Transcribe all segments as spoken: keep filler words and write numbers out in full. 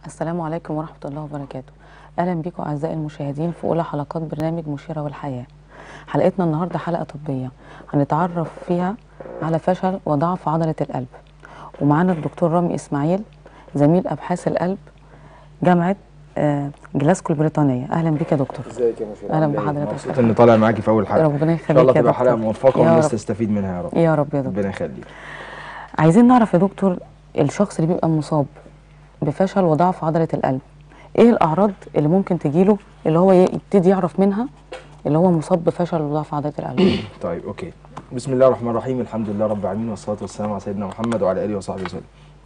السلام عليكم ورحمة الله وبركاته. أهلا بكم أعزائي المشاهدين في أولى حلقات برنامج مشيرة والحياة. حلقتنا النهاردة حلقة طبية هنتعرف فيها على فشل وضعف عضلة القلب، ومعانا الدكتور رامي إسماعيل زميل أبحاث القلب جامعة جلاسكو البريطانية. أهلا بك يا دكتور. ازيك يا مشيرة؟ أهلا بحضرتك. مبسوط إني طالع معاكي في أول حلقة. ربنا يخليك إن شاء الله يا تبقى دكتور. حلقة موفقة يا والناس رب. تستفيد منها يا رب. يا رب يا دكتور. ربنا يخليك. عايزين نعرف يا دكتور، الشخص اللي بيبقى مصاب بفشل وضعف عضلة القلب، ايه الأعراض اللي ممكن تجيله اللي هو يبتدي يعرف منها اللي هو مصاب بفشل وضعف عضلة القلب؟ طيب أوكي. بسم الله الرحمن الرحيم، الحمد لله رب العالمين والصلاة والسلام على سيدنا محمد وعلى آله وصحبه وسلم.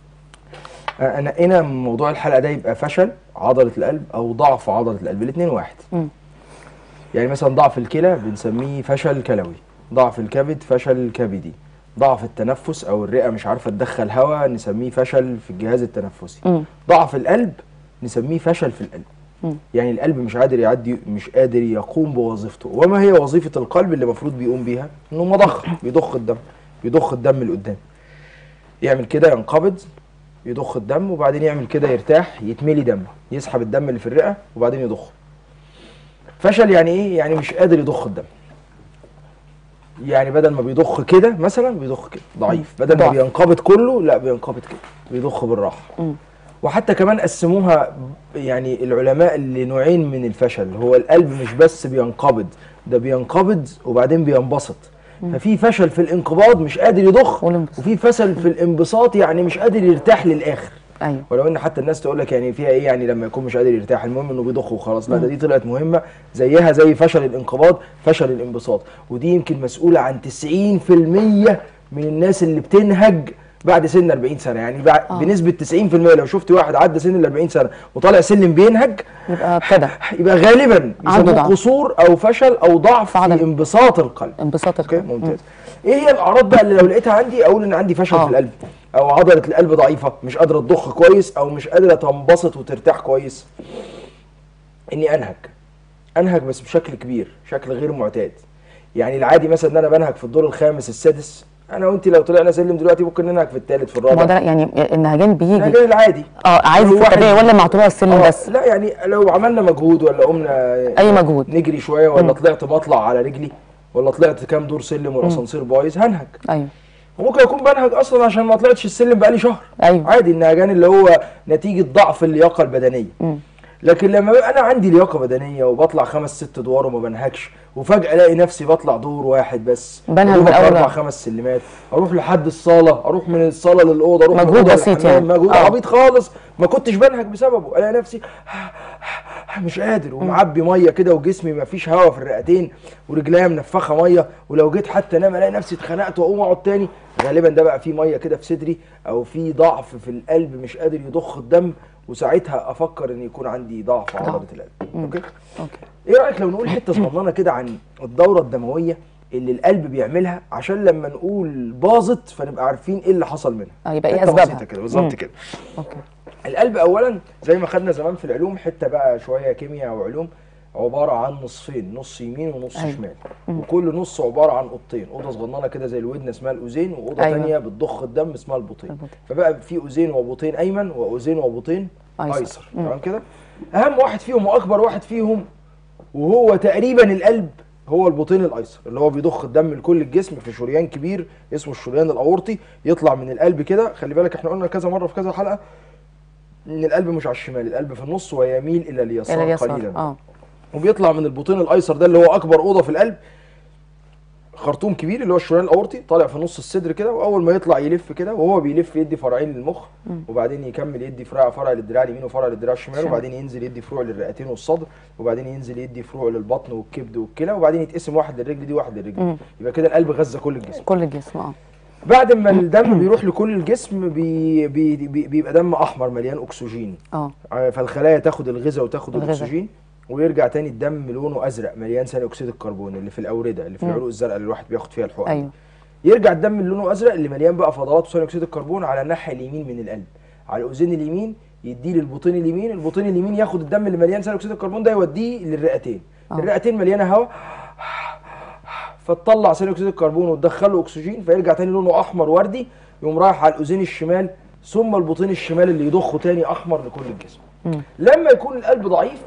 أنا هنا موضوع الحلقة ده يبقى فشل عضلة القلب أو ضعف عضلة القلب، الاثنين واحد. م. يعني مثلا ضعف الكلى بنسميه فشل كلوي، ضعف الكبد فشل كبدي، ضعف التنفس او الرئه مش عارفه تدخل هواء نسميه فشل في الجهاز التنفسي. م. ضعف القلب نسميه فشل في القلب. م. يعني القلب مش قادر يعدي، مش قادر يقوم بوظيفته. وما هي وظيفه القلب اللي المفروض بيقوم بيها؟ انه مضخ، بيضخ الدم، بيضخ الدم لقدام. يعمل كده ينقبض يضخ الدم، وبعدين يعمل كده يرتاح يتملي دم، يسحب الدم اللي في الرئه وبعدين يضخه. فشل يعني ايه؟ يعني مش قادر يضخ الدم. يعني بدل ما بيضخ كده مثلا بيضخ كده ضعيف، بدل ما بينقبض كله لا بينقبض كده، بيضخ بالراحه. م. وحتى كمان قسموها يعني العلماء لنوعين من الفشل، هو القلب مش بس بينقبض، ده بينقبض وبعدين بينبسط. م. ففي فشل في الانقباض مش قادر يضخ، وفي فشل في الانبساط يعني مش قادر يرتاح للاخر. ايوه. ولو ان حتى الناس تقول لك يعني فيها ايه يعني لما يكون مش قادر يرتاح، المهم انه بيضخ وخلاص. لا، ده دي طلعت مهمه زيها زي فشل الانقباض فشل الانبساط، ودي يمكن مسؤوله عن تسعين في المية من الناس اللي بتنهج بعد سن أربعين سنه. يعني بعد آه. بنسبه تسعين في المية لو شفت واحد عدى سن ال أربعين سنه وطالع سلم بينهج يبقى ابتدى يبقى غالبا يسموه قصور او فشل او ضعف في انبساط القلب. انبساط القلب. اوكي ممتاز. ايه هي الاعراض بقى اللي لو لقيتها عندي اقول ان عندي فشل آه. في القلب، او عضله القلب ضعيفه مش قادره تضخ كويس او مش قادره تنبسط وترتاح كويس؟ اني انهج انهج بس بشكل كبير، شكل غير معتاد. يعني العادي مثلا ان انا بنهج في الدور الخامس السادس، انا وانت لو طلعنا سلم دلوقتي ممكن ننهج في الثالث في الرابع. ما ده يعني النهجان بيجي النهجان العادي اه عادي في الطبيعي ولا مع طلوع السلم آه بس؟ لا يعني لو عملنا مجهود ولا قمنا اي مجهود نجري شويه ولا م. طلعت مطلع على رجلي ولا طلعت كام دور سلم والاسانسير بايظ هنهج. ايوه. وممكن اكون بنهج اصلا عشان ما طلعتش السلم بقالي شهر. ايوه. عادي، النهجان اللي هو نتيجه ضعف اللياقه البدنيه. م. لكن لما بقى انا عندي لياقه بدنيه وبطلع خمس ست ادوار وما بنهكش، وفجاه الاقي نفسي بطلع دور واحد بس، بنهج من اول اربع خمس سلمات، اروح لحد الصاله، اروح من الصاله للاوضه، اروح مجهود بسيط يعني مجهود آه. عبيط خالص ما كنتش بنهج بسببه، الاقي نفسي مش قادر ومعبي ميه كده وجسمي ما فيش هواء في الرئتين ورجليا منفخه ميه، ولو جيت حتى انام الاقي نفسي اتخنقت واقوم اقعد تاني. غالبا ده بقى فيه ميه كده في صدري او في ضعف في القلب مش قادر يضخ الدم، وساعتها افكر ان يكون عندي ضعف عضله القلب. اوكي اوكي. ايه رايك لو نقول حته صغننه كده عن الدوره الدمويه اللي القلب بيعملها عشان لما نقول باظت فنبقى عارفين ايه اللي حصل منها؟ اه يبقى ايه اسبابها كده بالظبط كده. اوكي. القلب اولا زي ما خدنا زمان في العلوم، حته بقى شويه كيمياء او علوم، عباره عن نصفين، نص يمين ونص أيوة. شمال. مم. وكل نص عباره عن اوضتين، اوضه صغننه كده زي الودن اسمها الاذين، واوضه أيوة. ثانيه بتضخ الدم اسمها البطين. فبقى في اذين وبطين ايمن واذين وبطين ايسر, أيسر. تمام كده. اهم واحد فيهم واكبر واحد فيهم وهو تقريبا القلب هو البطين الايسر، اللي هو بيضخ الدم لكل الجسم في شريان كبير اسمه الشريان الاورطي، يطلع من القلب كده. خلي بالك احنا قلنا كذا مره في كذا حلقه ان القلب مش على الشمال، القلب في النص ويميل الى اليسار, إلى اليسار. قليلا اه وبيطلع من البطين الايسر ده اللي هو اكبر اوضه في القلب خرطوم كبير اللي هو الشريان الاورطي طالع في نص الصدر كده، واول ما يطلع يلف كده وهو بيلف يدي فرعين للمخ، م. وبعدين يكمل يدي فرع فرع للدراع اليمين وفرع للدراع الشمال، وبعدين ينزل يدي فروع للرئتين والصدر، وبعدين ينزل يدي فروع للبطن والكبد والكلى، وبعدين يتقسم واحد للرجل دي واحد للرجل م. يبقى كده القلب غذى كل الجسم كل الجسم اه بعد ما الدم بيروح لكل الجسم بي بي بي بيبقى دم احمر مليان اكسجين اه فالخلايا تاخد الغذاء وتاخد الاكسجين، ويرجع تاني الدم لونه ازرق مليان ثاني اكسيد الكربون اللي في الاورده اللي في العروق الزرقاء اللي الواحد بياخد فيها الحقن. أيوة. يرجع الدم اللي لونه ازرق اللي مليان بقى فضلات ثاني اكسيد الكربون على الناحيه اليمين من القلب، على الاذين اليمين يديه للبطين اليمين، البطين اليمين ياخد الدم اللي مليان ثاني اكسيد الكربون ده يوديه للرئتين. أوه. الرئتين مليانه هواء فتطلع ثاني اكسيد الكربون وتدخله اكسجين، فيرجع تاني لونه احمر وردي، يقوم رايح على الاذين الشمال ثم البطين الشمال اللي يضخه تاني احمر لكل الجسم. مم. لما يكون القلب ضعيف،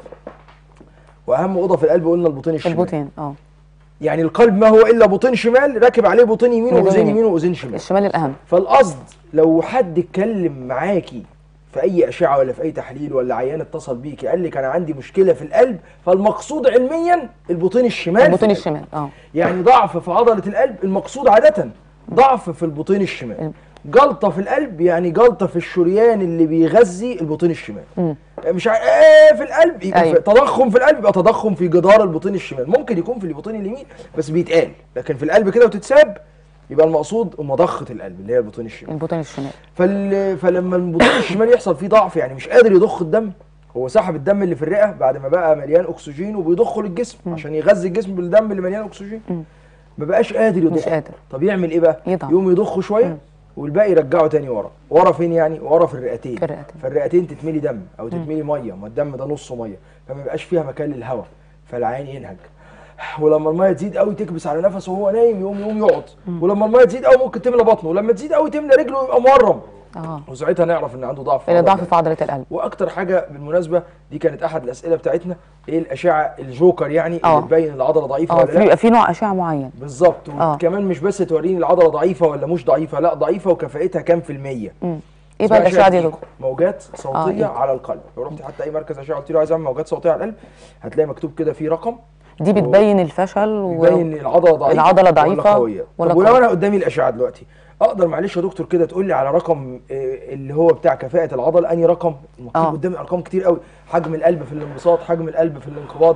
واهم اوضه في القلب قلنا البطين الشمال. البطين اه يعني القلب ما هو الا بطين شمال راكب عليه بطين يمين وبطين واذين يمين. يمين واذين شمال. الشمال الاهم. فالقصد لو حد اتكلم معاكي في اي اشعه ولا في اي تحليل، ولا عيان اتصل بيكي قال لك انا عندي مشكله في القلب، فالمقصود علميا البطين الشمال. البطين الشمال اه يعني ضعف في عضله القلب، المقصود عاده ضعف في البطين الشمال. جلطه في القلب يعني جلطه في الشريان اللي بيغذي البطين الشمال. مم. مش ع... آه في القلب يبقى أيوة. في تضخم في القلب، يبقى تضخم في جدار البطين الشمال. ممكن يكون في البطين اليمين بس بيتقال، لكن في القلب كده وتتساب يبقى المقصود مضخه القلب اللي هي البطين الشمال. البطين الشمال. فال... فلما البطين الشمال يحصل فيه ضعف، يعني مش قادر يضخ الدم، هو سحب الدم اللي في الرئه بعد ما بقى مليان اكسجين وبيضخه للجسم م. عشان يغذي الجسم بالدم اللي مليان اكسجين. م. ما بقاش قادر يضخ. مش قادر. طب يعمل ايه بقى؟ يضعف. يقوم يضخه شويه م. والباقي يرجعه تاني ورا. ورا فين يعني؟ ورا في الرئتين. في الرئتين. فالرئتين تتملي دم او تتملي ميه، ما الدم ده نصه ميه، فما يبقاش فيها مكان للهواء، فالعين ينهج. ولما الميه تزيد قوي تكبس على نفسه وهو نايم، يقوم يقوم يقعد. ولما الميه تزيد قوي ممكن تملى بطنه، ولما تزيد قوي تملى رجله ويبقى مورم. اه وساعتها نعرف ان عنده ضعف. اللي ضعف في عضله القلب. واكتر حاجه بالمناسبه دي كانت احد الاسئله بتاعتنا، ايه الاشعه الجوكر يعني أوه. اللي تبين العضله ضعيفه اه ولا لا. بيبقى في نوع اشعه معين بالظبط. وكمان مش بس توريني العضله ضعيفه ولا مش ضعيفه، لا ضعيفه وكفاءتها كام في الميه. امم ايه بقى الاشعه دي يا دكتور؟ موجات صوتيه آه. على القلب. لو رحت حتى اي مركز اشعه قلت له عايز اعمل موجات صوتيه على القلب، هتلاقي مكتوب كده في رقم. دي بتبين الفشل و بتبين العضله ضعيفه العضله ضعيفه ولا قويه. ولا طب ولو انا قدامي الاشعه دلوقتي، اقدر معلش يا دكتور كده تقول لي على رقم اللي هو بتاع كفاءه العضله؟ انهي رقم؟ مكتوب آه. قدامي ارقام كتير قوي، حجم القلب في الانبساط، حجم القلب في الانقباض،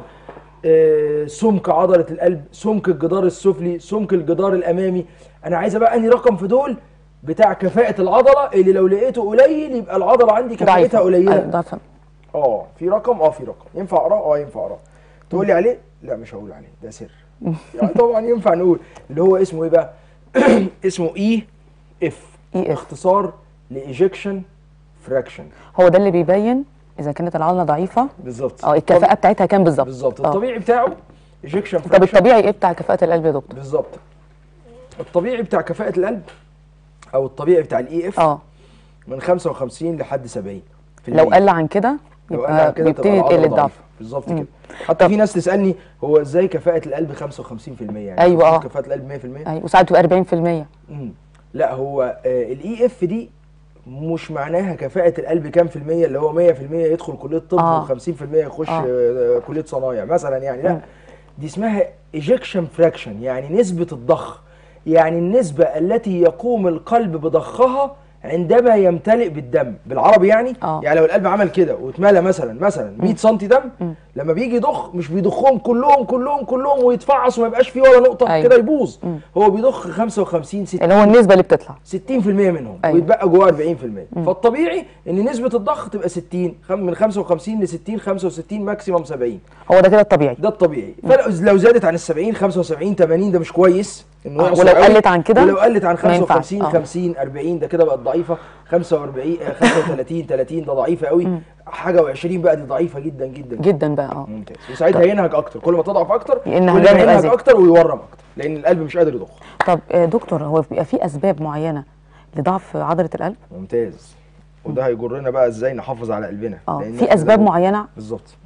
آه، سمك عضله القلب، سمك الجدار السفلي، سمك الجدار الامامي. انا عايزه بقى انهي رقم في دول بتاع كفاءه العضله اللي لو لقيته قليل يبقى العضله عندي كفاءتها قليله. ضعيفه. اه في رقم، اه في رقم ينفع اقراه؟ اه ينفع اقراه. تقول لي عليه؟ لا مش هقول عليه، ده سر. يعني طبعا ينفع نقول اللي هو اسمه ايه بقى؟ اسمه اي اف، اختصار لايجكشن فراكشن. هو ده اللي بيبين اذا كانت العضله ضعيفه بالظبط. اه الكفاءه بتاعتها كام بالظبط. بالظبط. الطبيعي بتاعه ايجكشن فراكشن. طب الطبيعي ايه بتاع كفاءه القلب يا دكتور؟ بالظبط. الطبيعي بتاع كفاءه القلب او الطبيعي بتاع الاي اف اه من خمسة وخمسين لحد سبعين في لو قل عن كده يبقى بيبتدي يقل الضعف. بالظبط كده. حتى في ناس تسالني هو ازاي كفاءه القلب خمسة وخمسين في الميه؟ يعني ايوه اه كفاءه القلب مية في المية. ايوه وساعات تبقى أربعين في المية. امم لا هو الاي اف دي مش معناها كفاءه القلب كام في الميه اللي هو مية في المية يدخل كليه طب آه. و50% يخش آه. آه. كليه صنايع مثلا يعني. لا، دي اسمها ايجكشن فراكشن، يعني نسبه الضخ، يعني النسبه التي يقوم القلب بضخها عندما يمتلئ بالدم. بالعربي يعني آه. يعني لو القلب عمل كده واتملى مثلا مثلا مية سم دم، م. لما بيجي يضخ مش بيضخهم كلهم كلهم كلهم ويتفعص وما يبقاش فيه ولا نقطه. أيوة. كده يبوظ. م. هو بيضخ خمسة وخمسين ستين اللي هو النسبه اللي بتطلع ستين في المية منهم. أيوة. ويتبقى جواه أربعين في المية. م. فالطبيعي ان نسبه الضخ تبقى ستين، من خمسة وخمسين ل ستين، خمسة وستين، ماكسيمم سبعين. هو ده كده الطبيعي. ده الطبيعي. فلو زادت عن ال سبعين، خمسة وسبعين، ثمانين ده مش كويس. إنه آه. ولو قلت عن كده، ولو قلت عن خمسة وخمسين، آه. خمسين، أربعين ده كده بقت ضعيفه. خمسة وأربعين، خمسة وثلاثين، ثلاثين ده ضعيفه قوي. م. حاجه وعشرين بقى دي ضعيفه جدا جدا جدا بقى. اه ممتاز. وساعتها ينهج اكتر، كل ما تضعف اكتر كل ما ينهج اكتر ويورم اكتر، لان القلب مش قادر يضخ. طب دكتور، هو بيبقى في اسباب معينه لضعف عضله القلب؟ ممتاز. وده هيجرنا بقى ازاي نحافظ على قلبنا. اه في اسباب معينه؟ بالظبط.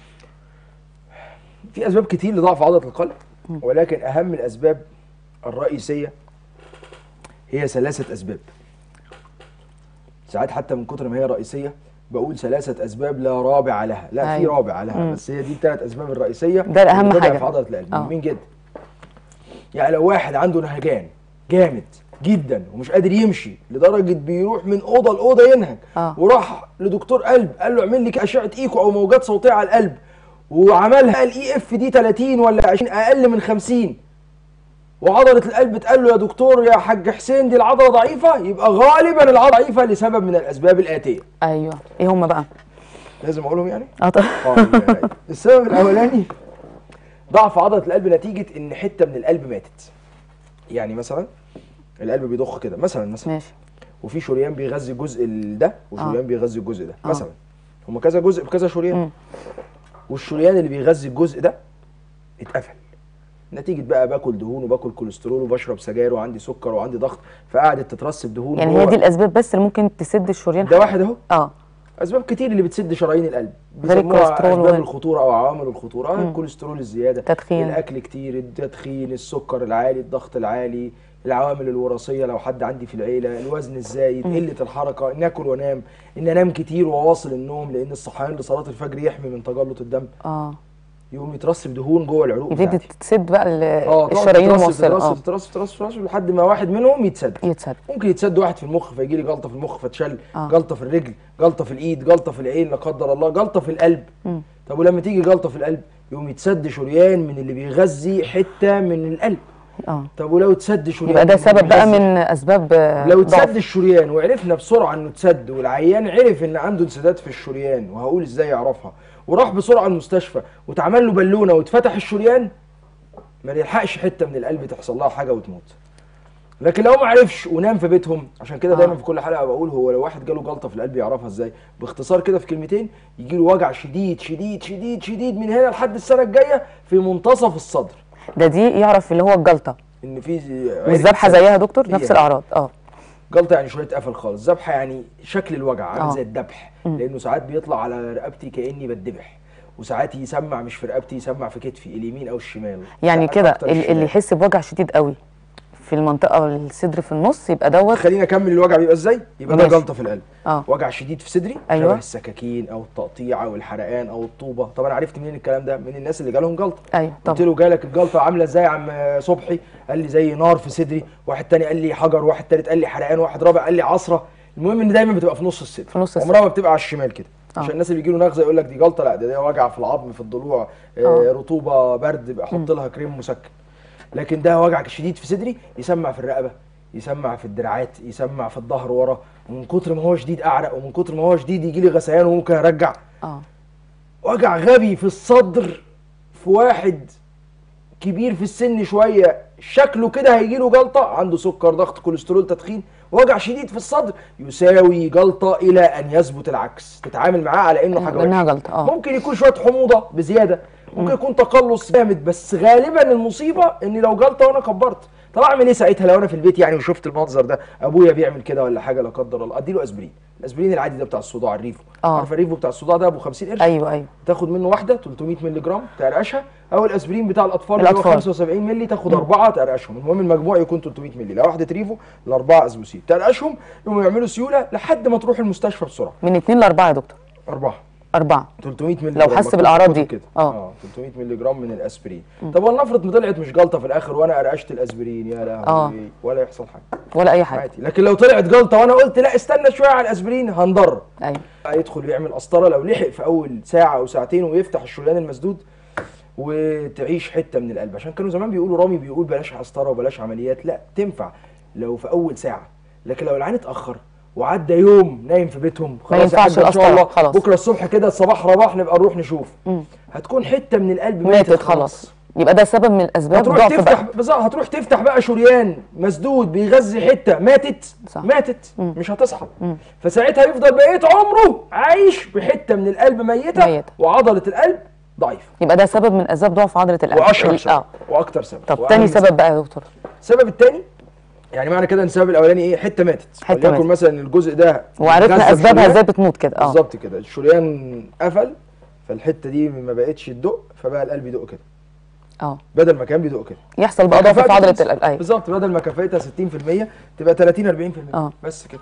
في اسباب كتير لضعف عضله القلب، ولكن اهم الاسباب الرئيسيه هي ثلاثه اسباب. ساعات حتى من كتر ما هي رئيسيه بقول ثلاثه اسباب لا رابع لها. لا، أيوة. في رابع لها. مم. بس هي دي الثلاث اسباب الرئيسيه ده الاهم حاجه في عضله القلب. مهمين جدا. يعني لو واحد عنده نهجان جامد جدا ومش قادر يمشي لدرجه بيروح من اوضه لاوضه ينهج، آه. وراح لدكتور قلب قال له اعمل لي اشعه ايكو او موجات صوتيه على القلب، وعملها الاي اف دي ثلاثين ولا عشرين اقل من خمسين، وعضله القلب اتقال له يا دكتور يا حاج حسين دي العضله ضعيفه، يبقى غالبا العضله ضعيفه لسبب من الاسباب الاتيه. ايوه. ايه هم بقى؟ لازم اقولهم يعني؟ اه طبعا. السبب الاولاني ضعف عضله القلب نتيجه ان حته من القلب ماتت. يعني مثلا القلب بيضخ كده مثلا مثلا ماشي، وفي شريان بيغذي الجزء ده وشريان آه. بيغذي الجزء ده. آه. مثلا هم كذا جزء بكذا شريان. م. والشريان اللي بيغذي الجزء ده اتقفل، نتيجه بقى باكل دهون وباكل كوليسترول وبشرب سجاير وعندي سكر وعندي ضغط، فقعدت تترسب دهون. يعني هي دي الاسباب بس اللي ممكن تسد الشريان؟ ده واحد اهو. اه اسباب كتير اللي بتسد شرايين القلب غير بيسموها الكوليسترول اسباب وال- الخطوره او عوامل الخطوره. آه، الكوليسترول الزياده، تدخين. الاكل كتير، التدخين، السكر العالي، الضغط العالي، العوامل الوراثيه لو حد عندي في العيله، الوزن الزايد، قله الحركه، ان اكل وانام، ان انام كتير واواصل النوم، لان الصحيان لصلاه الفجر يحمي من تجلط الدم، اه يقوم يترسب دهون جوه العروق يبتدي بتاعتي. تسد بقى ال- اه تقعد الشرايين تترسب الموصله. اه تترسب تترسب تترسب تترسب لحد ما واحد منهم يتسد. يتسد. ممكن يتسد واحد في المخ فيجي لي جلطه في المخ فتشل، آه. جلطه في الرجل، جلطه في الايد، جلطه في العين لا قدر الله، جلطه في القلب. مم. طب ولما تيجي جلطه في القلب يقوم يتسد شريان من اللي بيغذي حته من القلب. اه طب ولو اتسد شريان يبقى ده من اللي سبب بقى بيغذي- من اسباب آه، لو ضعف. اتسد الشريان وعرفنا بسرعه انه اتسد والعيان عرف ان عنده انسداد في الشريان، وهقول ازاي يعرفها، وراح بسرعه المستشفى واتعمل له بالونه واتفتح الشريان، ما يلحقش حته من القلب تحصل لها حاجه وتموت. لكن لو ما عرفش ونام في بيتهم، عشان كده آه. دايما في كل حلقه بقول هو لو واحد جاله جلطه في القلب يعرفها ازاي؟ باختصار كده في كلمتين، يجي له وجع شديد شديد شديد شديد من هنا لحد السنه الجايه في منتصف الصدر. ده دي يعرف اللي هو الجلطه ان في والذبحه زيها يا دكتور نفس هي. الاعراض. اه جلطه يعني شويه قفل خالص، ذبحه يعني شكل الوجع عامل آه. زي الذبح، لانه ساعات بيطلع على رقبتي كاني بتذبح، وساعات يسمع مش في رقبتي، يسمع في كتفي اليمين او الشمال. يعني ساعات كده أكتر ال- اللي الشمال. يحس بوجع شديد قوي في المنطقه الصدر في النص يبقى دوت. خلينا اكمل الوجع بيبقى ازاي؟ يبقى ده ماشي. جلطه في القلب. اه وجع شديد في صدري، أيوة. شبه السكاكين او التقطيع او الحرقان او الطوبه. طب انا عرفت منين الكلام ده؟ من الناس اللي جالهم جلطه. ايوه قلت طبعا. له جالك الجلطه عامله ازاي يا عم صبحي؟ قال لي زي نار في صدري، واحد تاني قال لي حجر، واحد تالت قال لي حرقان، واحد رابع قال لي عصره. المهم ان دايما بتبقى في نص الصدر، في نص الصدر. عمرها ما بتبقى على الشمال كده. آه. عشان الناس اللي بيجي له نغزه يقول لك دي جلطه، لا ده, ده وجع في العظم في الضلوع، آه آه. رطوبه برد بقى احط لها كريم مسكن. لكن ده وجع شديد في صدري، يسمع في الرقبه، يسمع في الدراعات، يسمع في الظهر ورا، ومن كتر ما هو شديد اعرق، ومن كتر ما هو شديد يجي لي غثيان وممكن ارجع. اه وجع غبي في الصدر في واحد كبير في السن شويه، شكله كده هيجي له جلطه، عنده سكر ضغط كوليسترول تدخين، وجع شديد في الصدر يساوي جلطه الى ان يثبت العكس، تتعامل معاه على انه حاجه انها وحشه. جلطه. اه ممكن يكون شويه حموضه بزياده، ممكن يكون تقلص جامد، بس غالبا المصيبه ان لو جلطه وانا كبرت. طب اعمل ايه ساعتها لو انا في البيت يعني وشفت المنظر ده، ابويا بيعمل كده ولا حاجه لا قدر الله؟ اديله اسبرين، الاسبرين العادي ده بتاع الصداع الريفو. آه. عارفه الريفو بتاع الصداع ده ابو خمسين قرش؟ ايوه ايوه تاخد منه واحده ثلاثمية مللي جرام تقرقشها، او الاسبرين بتاع الاطفال اللي هو الأطفال. خمسة وسبعين مللي تاخد اربعه تقرقشهم. المهم المجموع يكون ثلاثمية مللي، لو واحده ريفو الاربعه اسبوسين تقرقشهم، يقوموا يعملوا سيوله لحد ما تروح المستشفى بسرعه. من اتنين لاربعه يا دكتور. اربعه أربعة. ثلاثمية مللي لو جرام، حس مكتوب بالأعراض في دي. كده. اه. اه ثلاثمية مللي جرام من الاسبرين. طب ولنفرض ما طلعت مش جلطه في الاخر وانا قرقشت الاسبرين، يا لهوي آه. ولا يحصل حاجه ولا اي حاجه. عادي. لكن لو طلعت جلطه وانا قلت لا استنى شويه على الاسبرين هنضر، ايوه يدخل يعمل قسطره لو لحق في اول ساعه او ساعتين ويفتح الشريان المسدود وتعيش حته من القلب. عشان كانوا زمان بيقولوا رامي بيقول بلاش قسطره وبلاش عمليات، لا تنفع لو في اول ساعه، لكن لو العين اتاخر وعدى يوم نايم في بيتهم خلاص ينفعش يا حاج ان شاء القسطرة، الله خلاص. بكره الصبح كده الصباح رباح نبقى نروح نشوف. مم. هتكون حته من القلب ماتت خلاص. يبقى ده سبب من الاسباب هتروح ضعف تفتح بقى. بالظبط، هتروح تفتح بقى شريان مسدود بيغذي حته ماتت. صح. ماتت مم. مش هتصحى. مم. فساعتها يفضل بقيه عمره عايش بحته من القلب ميته, ميتة. وعضله القلب ضعيفه. يبقى ده سبب من اسباب ضعف عضله القلب. واشهر ال- سبب اه واكتر سبب. طب وأهم تاني سبب بقى يا دكتور. السبب الثاني يعني معنى كده ان السبب الاولاني ايه؟ حته ماتت، حتة وليكن ماتت. مثلا الجزء ده وعرفنا غذى اسبابها الشريان. ازاي بتموت كده. اه بالظبط كده، الشريان قفل فالحته دي ما بقتش تدق، فبقى القلب يدق كده اه بدل ما كان بيدق كده. يحصل بقى ضعف في كفاءته عضله تنزل. القلب. ايوه بالظبط، بدل ما كفاءتها ستين في المية تبقى ثلاثين اربعين في المية. اه. بس كده.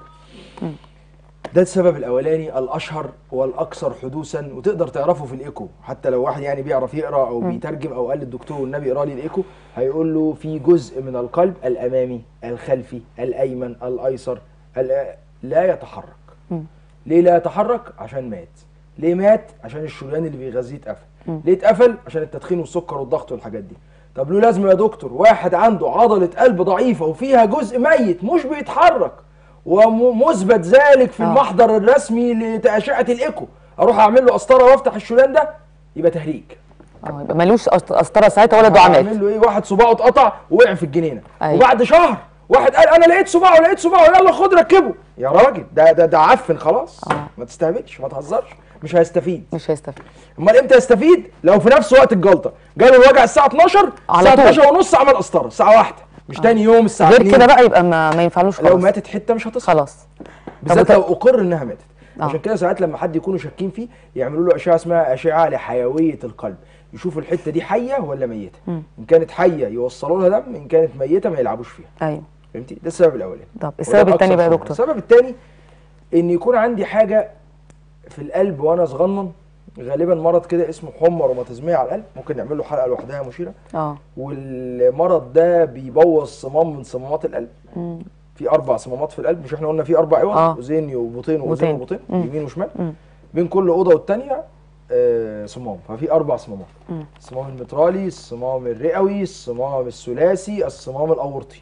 ده السبب الاولاني الاشهر والاكثر حدوثا، وتقدر تعرفه في الايكو. حتى لو واحد يعني بيعرف يقرا او بيترجم او قال للدكتور والنبي اقرا لي الايكو، هيقول له في جزء من القلب الامامي الخلفي الايمن الايسر ال- لا يتحرك. مم. ليه لا يتحرك؟ عشان مات. ليه مات؟ عشان الشريان اللي بيغذيه اتقفل. ليه اتقفل؟ عشان التدخين والسكر والضغط والحاجات دي. طب له لازمه يا دكتور واحد عنده عضله قلب ضعيفه وفيها جزء ميت مش بيتحرك ومثبت ذلك في آه. المحضر الرسمي لاشعه الايكو، اروح اعمل له قسطره وافتح الشريان ده؟ يبقى تهريج. اه يبقى ملوش قسط- قسطره ساعتها ولا دعامات. اعمل له ايه؟ واحد صباعه اتقطع ووقع في الجنينه. أيوة. وبعد شهر واحد قال انا لقيت صباعه ولقيت صباعه، يلا خد ركبه. يا راجل ده ده ده عفن خلاص. آه. ما تستهبلش، ما تهزرش. مش هيستفيد. مش هيستفيد. امال امتى يستفيد؟ لو في نفس وقت الجلطه جاله الوجع الساعه اتناشر، الساعه اتناشر ونص عمل قسطره الساعه واحدة، مش آه. تاني يوم الساعه غير كده بقى يبقى ما, ما ينفعلوش خلاص. لو ماتت حته مش هتصحى خلاص، بالذات لو اقر انها ماتت. آه. عشان كده ساعات لما حد يكونوا شاكين فيه يعملوا له اشعه اسمها اشعه لحيويه القلب، يشوفوا الحته دي حيه ولا ميته. م. ان كانت حيه يوصلوا لها دم، ان كانت ميته ما يلعبوش فيها. ايوه فهمتي؟ ده السبب الاولاني. طب السبب الثاني بقى يا دكتور؟ السبب الثاني ان يكون عندي حاجه في القلب وانا صغنن، غالبا مرض كده اسمه حمى روماتيزميه على القلب، ممكن نعمل له حلقه لوحدها مشيره. اه والمرض ده بيبوظ صمام من صمامات القلب. مم. في اربع صمامات في القلب، مش احنا قلنا في اربع عوض؟ آه. اذين وبطين واذين وبطين، يمين وشمال. مم. بين كل اوضه والثانيه آه صمام، ففي اربع صمامات. مم. الصمام المترالي، الصمام الرئوي، الصمام الثلاثي، الصمام الاورطي.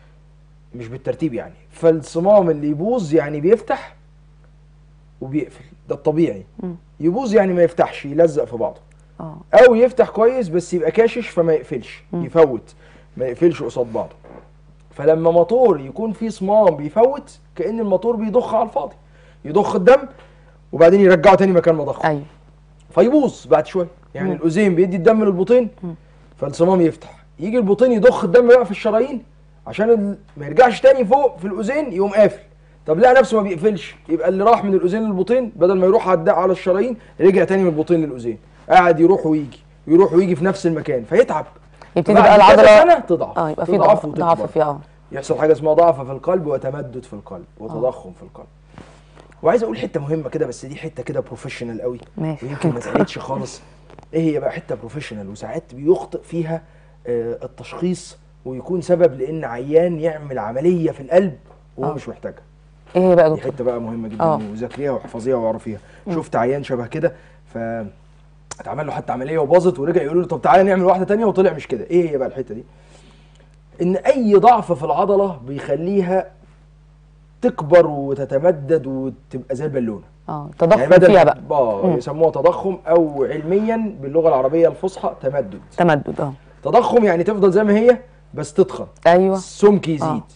مش بالترتيب يعني. فالصمام اللي يبوظ يعني بيفتح وبيقفل، ده الطبيعي. مم. يبوظ يعني ما يفتحش، يلزق في بعضه. اه او يفتح كويس بس يبقى كاشش فما يقفلش. مم. يفوت ما يقفلش قصاد بعضه. فلما موتور يكون فيه صمام بيفوت، كأن الموتور بيضخ على الفاضي، يضخ الدم وبعدين يرجعه تاني مكان ما ضخه. ايوه فيبوظ بعد شويه. يعني مم. الاذين بيدي الدم للبطين، فالصمام يفتح، يجي البطين يضخ الدم بقى في الشرايين عشان ما يرجعش تاني فوق في الاذين، يقوم قافل. طب لقى نفسه ما بيقفلش، يبقى اللي راح من الاذين للبطين بدل ما يروح على على الشرايين رجع تاني من البطين للاذين، قاعد يروح ويجي يروح ويجي في نفس المكان، فيتعب. يبتدي بقى العضله سنه تضعف. اه يبقى في ضعف ضعف فيها. اه يحصل حاجه اسمها ضعف في القلب وتمدد في القلب وتضخم في القلب. وعايز اقول حته مهمه كده، بس دي حته كده بروفيشنال قوي ويمكن ما اتقالتش خالص. ايه هي بقى؟ حته بروفيشنال وساعات بيخطئ فيها آه التشخيص ويكون سبب لان عيان يعمل عمليه في القلب وهو مش محتاجها. ايه هي بقى يا دكتور؟ دي حته بقى مهمه جدا وذاكريها واحفظيها واعرفيها. شفت عيان شبه كده ف اتعمل له حتى عمليه وباظت ورجع يقولوا له طب تعالى نعمل واحده ثانيه وطلع مش كده. ايه هي بقى الحته دي؟ ان اي ضعف في العضله بيخليها تكبر وتتمدد وتبقى زي البالونه. اه تضخم يعني فيها بقى. اه يسموها تضخم، او علميا باللغه العربيه الفصحى تمدد. تمدد اه تضخم يعني تفضل زي ما هي بس تضخم. ايوه السمك يزيد. آه.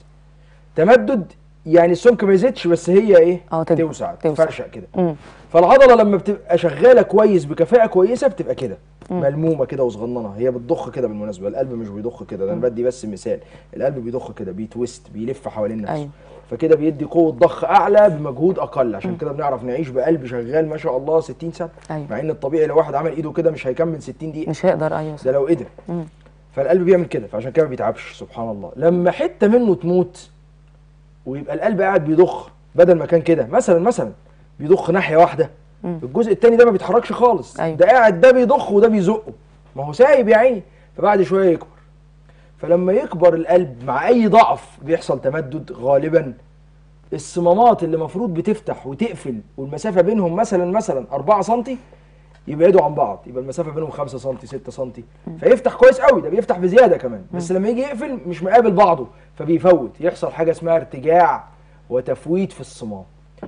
تمدد يعني السمك ما يزيدش بس هي ايه؟ اه توسع تفرشق كده. فالعضله لما بتبقى شغاله كويس بكفاءه كويسه بتبقى كده ملمومه كده وصغننه. هي بتضخ كده بالمناسبه، القلب مش بيضخ كده، ده انا بدي بس مثال. القلب بيضخ كده، بيتويست، بيلف حوالين نفسه. أيوة. فكده بيدي قوه ضخ اعلى بمجهود اقل، عشان كده بنعرف نعيش بقلب شغال ما شاء الله ستين سنه. أيوة. مع ان الطبيعي لو واحد عمل ايده كده مش هيكمل ستين دقيقه، مش هيقدر. ايوه ده لو قدر. مم. فالقلب بيعمل كده، فعشان كده ما بيتعبش سبحان الله. لما حته منه تموت ويبقى القلب قاعد بيضخ، بدل ما كان كده مثلا مثلا بيضخ ناحيه واحده، مم. الجزء الثاني ده ما بيتحركش خالص. أيوة. ده قاعد ده بيضخ وده بيزقه، ما هو سايب يا عيني. فبعد شويه يكبر. فلما يكبر القلب مع اي ضعف بيحصل تمدد. غالبا الصمامات اللي المفروض بتفتح وتقفل والمسافه بينهم مثلا مثلا أربعة سنتي يبعدوا عن بعض، يبقى المسافه بينهم خمسة سنتي ستة سنتي، فيفتح كويس قوي، ده بيفتح بزياده كمان، بس لما يجي يقفل مش مقابل بعضه فبيفوت، يحصل حاجه اسمها ارتجاع وتفويت في الصمام.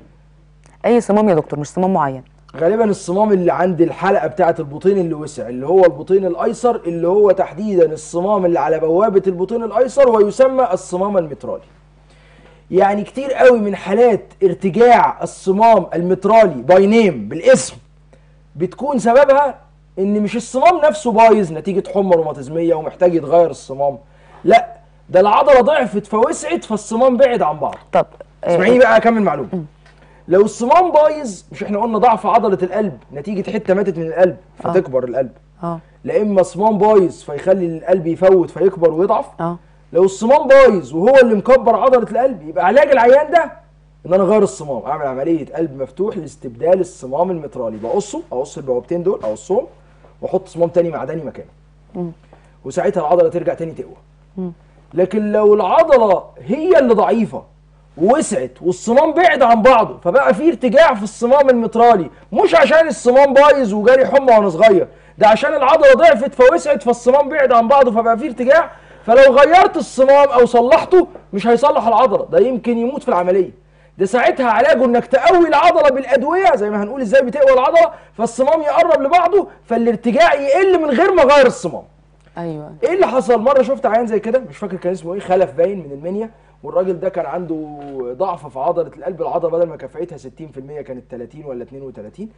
اي صمام يا دكتور؟ مش صمام معين؟ غالبا الصمام اللي عند الحلقه بتاعه البطين اللي وسع، اللي هو البطين الايسر، اللي هو تحديدا الصمام اللي على بوابه البطين الايسر ويسمى الصمام المترالي. يعني كتير قوي من حالات ارتجاع الصمام المترالي باي نيم بالاسم بتكون سببها ان مش الصمام نفسه بايظ نتيجه حمى روماتيزميه ومحتاج يتغير الصمام، لا ده العضله ضعفت فوسعت فالصمام بعد عن بعض. طب اسمعيني بقى اكمل معلومه. لو الصمام بايظ، مش احنا قلنا ضعف عضله القلب نتيجه حته ماتت من القلب فتكبر. أوه. القلب اه لا اما صمام بايظ فيخلي القلب يفوت فيكبر ويضعف. اه لو الصمام بايظ وهو اللي مكبر عضله القلب، يبقى علاج العيان ده ان انا اغير الصمام، اعمل عمليه قلب مفتوح لاستبدال الصمام المترالي، بقصه اقص البوابتين دول اقصهم واحط صمام تاني معدني مكانه. مم. وساعتها العضله ترجع تاني تقوى. مم. لكن لو العضله هي اللي ضعيفه ووسعت والصمام بعد عن بعضه فبقى في ارتجاع في الصمام المترالي، مش عشان الصمام بايظ وجالي حمى وانا صغير، ده عشان العضله ضعفت فوسعت فالصمام بعد عن بعضه فبقى في ارتجاع، فلو غيرت الصمام او صلحته مش هيصلح العضله، ده يمكن يموت في العمليه. ده ساعتها علاجه انك تقوي العضله بالادويه، زي ما هنقول ازاي بتقوي العضله، فالصمام يقرب لبعضه فالارتجاع يقل من غير ما اغير الصمام. ايوه. ايه اللي حصل؟ مره شفت عيان زي كده، مش فاكر كان اسمه ايه، خلف باين من المنيا، والراجل ده كان عنده ضعف في عضله القلب، العضله بدل ما كفاءتها ستين في المية كانت تلاتين ولا اتنين وتلاتين،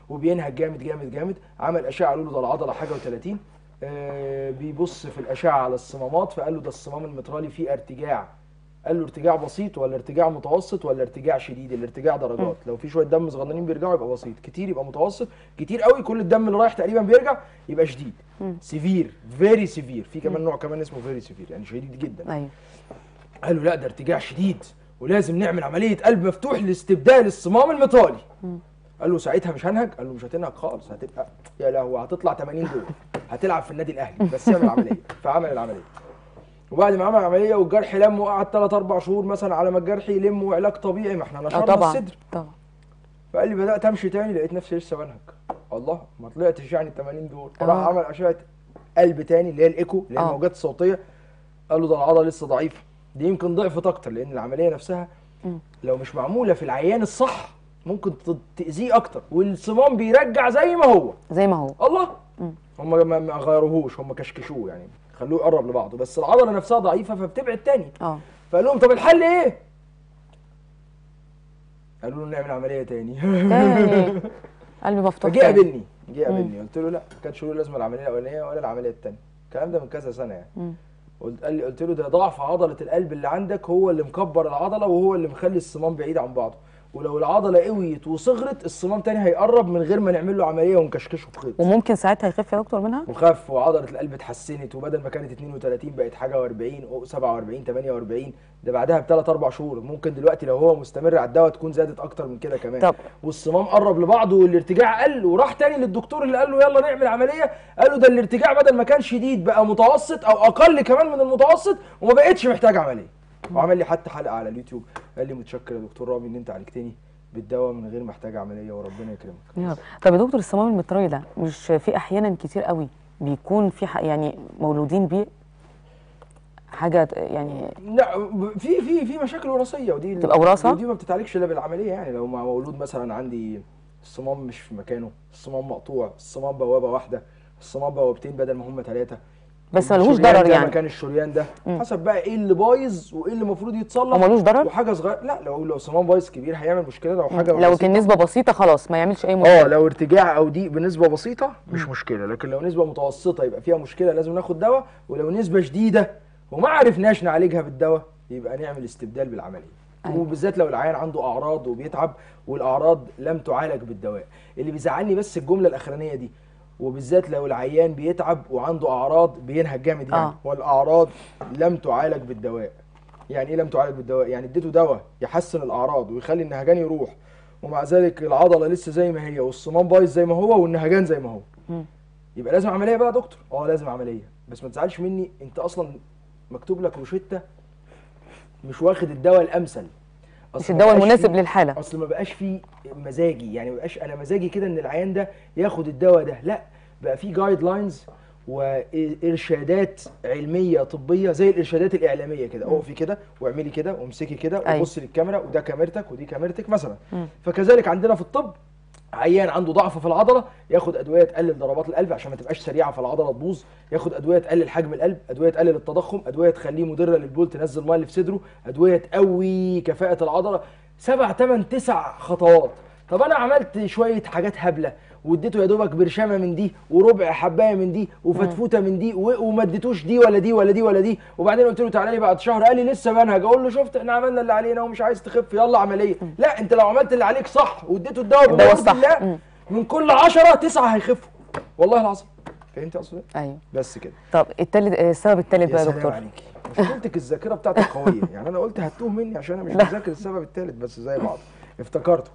وبينهج جامد جامد جامد. عمل اشعه قالوا له ده العضله حاجه و30. آه بيبص في الاشعه على الصمامات فقال له ده الصمام المترالي فيه ارتجاع. قال له ارتجاع بسيط ولا ارتجاع متوسط ولا ارتجاع شديد؟ الارتجاع درجات، لو في شويه دم صغننين بيرجعوا يبقى بسيط، كتير يبقى متوسط، كتير قوي كل الدم اللي رايح تقريبا بيرجع يبقى شديد. سيفير، فيري سيفير، في كمان نوع كمان اسمه فيري سيفير يعني شديد جدا. ايوه. قال له لا ده ارتجاع شديد ولازم نعمل عمليه قلب مفتوح لاستبدال الصمام المترالي. قال له ساعتها مش هنهج؟ قال له مش هتنهج خالص، هتبقى يا لهوي هتطلع ثمانين دور، هتلعب في النادي الاهلي بس اعمل عمليه. فعمل العمليه، وبعد ما عمل عمليه والجرح لم وقعد ثلاث اربع شهور مثلا على ما الجرح يلم وعلاج طبيعي، ما احنا نشرنا طبعا الصدر. طبعا. فقال لي بدات امشي تاني لقيت نفسي لسه بنهج. الله ما طلعتش يعني ثمانين دور. فراح آه. عمل اشعه قلب تاني اللي هي الايكو اللي هي آه. الموجات الصوتيه. قال له ده العضله لسه ضعيفه، دي يمكن ضعفت اكتر لان العمليه نفسها لو مش معموله في العيان الصح ممكن تاذيه اكتر، والصمام بيرجع زي ما هو زي ما هو. الله. هم ما ما غيروهوش، هم كشكشوه يعني خلوه يقرب لبعضه، بس العضله نفسها ضعيفه فبتبعد تاني. اه فقال لهم طب الحل ايه؟ قالوا له نعمل عمليه تاني. تاني قلبي مفتوح. فجه قابلني جه قابلني قلت له لا ما كانش له لازمه العمليه الاولانيه ولا العمليه الثانيه. الكلام ده من كذا سنه يعني. مم. قلت قال لي قلت له ده ضعف عضله القلب اللي عندك هو اللي مكبر العضله وهو اللي مخلي الصمام بعيد عن بعضه، ولو العضله قويت وصغرت الصمام تاني هيقرب من غير ما نعمل له عمليه ونكشكشه في خيط. وممكن ساعتها يخف يا دكتور منها؟ وخف وعضله القلب اتحسنت، وبدل ما كانت اتنين وتلاتين بقت حاجه واربعين او سبعة واربعين تمانية واربعين، ده بعدها بثلاث اربع شهور. ممكن دلوقتي لو هو مستمر على الدواء تكون زادت اكتر من كده كمان. طب والصمام قرب لبعضه والارتجاع قل، وراح تاني للدكتور اللي قال له يلا نعمل عمليه، قال له ده الارتجاع بدل ما كان شديد بقى متوسط او اقل كمان من المتوسط وما بقتش محتاج عمليه. وعمل لي حتى حلقه على اليوتيوب قال لي متشكر يا دكتور رامي ان انت عالجتني بالدواء من غير ما احتاج عمليه وربنا يكرمك. يلا. طب يا دكتور الصمام المترالي ده مش في احيانا كتير قوي بيكون في يعني مولودين بيه حاجه يعني؟ لا في في في مشاكل وراثيه ودي تبقى وراثه؟ ودي ما بتتعالجش الا بالعمليه. يعني لو مع مولود مثلا عندي الصمام مش في مكانه، الصمام مقطوع، الصمام بوابه واحده، الصمام بوابتين بدل ما هم ثلاثه، بس ملهوش ضرر يعني مكان الشريان ده. مم. حسب بقى ايه اللي بايظ وايه اللي المفروض يتصلح. وملوش ضرر؟ وحاجه صغيره لا، لو لو صمام بايظ كبير هيعمل مشكله. لو حاجه لو كان نسبه بسيطه خلاص ما يعملش اي مشكله. اه لو ارتجاع او ضيق بنسبه بسيطه مش مم. مشكله، لكن لو نسبه متوسطه يبقى فيها مشكله لازم ناخد دواء، ولو نسبه شديده وما عرفناش نعالجها بالدواء يبقى نعمل استبدال بالعمليه. أيوة. وبالذات لو العيان عنده اعراض وبيتعب والاعراض لم تعالج بالدواء. اللي بيزعلني بس الجمله الاخرانيه دي، وبالذات لو العيان بيتعب وعنده اعراض بينهج جامد يعني آه. والاعراض لم تعالج بالدواء. يعني ايه لم تعالج بالدواء؟ يعني اديته دواء يحسن الاعراض ويخلي النهجان يروح، ومع ذلك العضله لسه زي ما هي والصمام بايظ زي ما هو والنهجان زي ما هو. م. يبقى لازم عمليه بقى يا دكتور؟ اه لازم عمليه، بس ما تزعلش مني انت اصلا مكتوب لك روشته مش واخد الدواء الامثل، مش الدواء المناسب للحاله. اصل ما بقاش فيه مزاجي، يعني ما بقاش انا مزاجي كده ان العيان ده ياخد الدواء ده، لا بقى في جايد لاينز وارشادات علميه طبيه زي الارشادات الاعلاميه كده. اقفي كده واعملي كده وامسكي كده وبصي للكاميرا وده كاميرتك ودي كاميرتك مثلا. م. فكذلك عندنا في الطب عيان عنده ضعف في العضله ياخد ادويه تقلل ضربات القلب عشان ما تبقاش سريعه فالعضله تبوظ، ياخد ادويه تقلل حجم القلب، ادويه تقلل التضخم، ادويه تخليه مضره للبول تنزل الميه اللي في صدره، ادويه تقوي كفاءه العضله. سبع ثمان تسع خطوات. طب انا عملت شويه حاجات هبله واديته يا دوبك برشامه من دي وربع حبايه من دي وفتفوته من دي وما اديتوش دي ولا دي ولا دي ولا دي، وبعدين قلت له تعالى لي بعد شهر قال لي لسه بنهج. اقول له شفت احنا عملنا اللي علينا ومش عايز تخف يلا عمليه. لا انت لو عملت اللي عليك صح واديته الدواء بمرض الله من كل عشرة تسعة هيخفوا والله العظيم. فهمتي اقصد ايه؟ ايوه بس كده. طب التالت السبب التالت بقى يا دكتور؟ عليكي مشكلتك الذاكره بتاعتك قويه يعني انا قلت هتوه مني عشان انا مش مذاكر السبب التالت بس زي بعض افتكرته.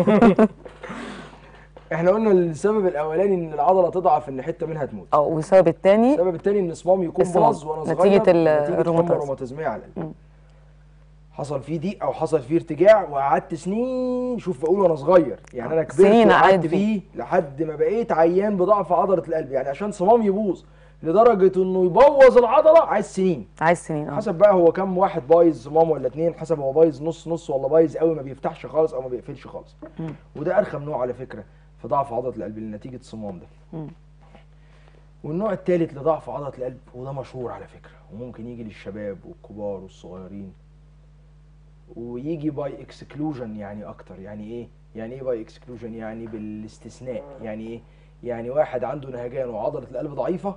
احنا قلنا السبب الاولاني ان العضله تضعف ان حته منها تموت. اه والسبب الثاني السبب الثاني ان صمام يكون باظ وانا صغير نتيجه الروماتيزم روماتيزميه على القلب. حصل فيه ضيق او حصل فيه ارتجاع وقعدت سنين، شوف بقول وانا صغير يعني انا كبرت وقعدت فيه لحد ما بقيت عيان بضعف عضله القلب. يعني عشان صمام يبوظ لدرجه انه يبوظ العضله عايز سنين عايز سنين اه حسب بقى هو كام واحد بايظ صمام ولا اتنين، حسب هو بايظ نص نص ولا بايظ قوي ما بيفتحش خالص او ما بيقفلش خالص. م. وده ارخم نوع على فكره في ضعف عضله القلب نتيجه الصمام ده. م. والنوع الثالث لضعف عضله القلب وده مشهور على فكره وممكن يجي للشباب والكبار والصغيرين ويجي باي اكسكلوجن يعني اكتر. يعني ايه؟ يعني ايه باي اكسكلوجن؟ يعني بالاستثناء. يعني ايه؟ يعني واحد عنده نهجان وعضله القلب ضعيفه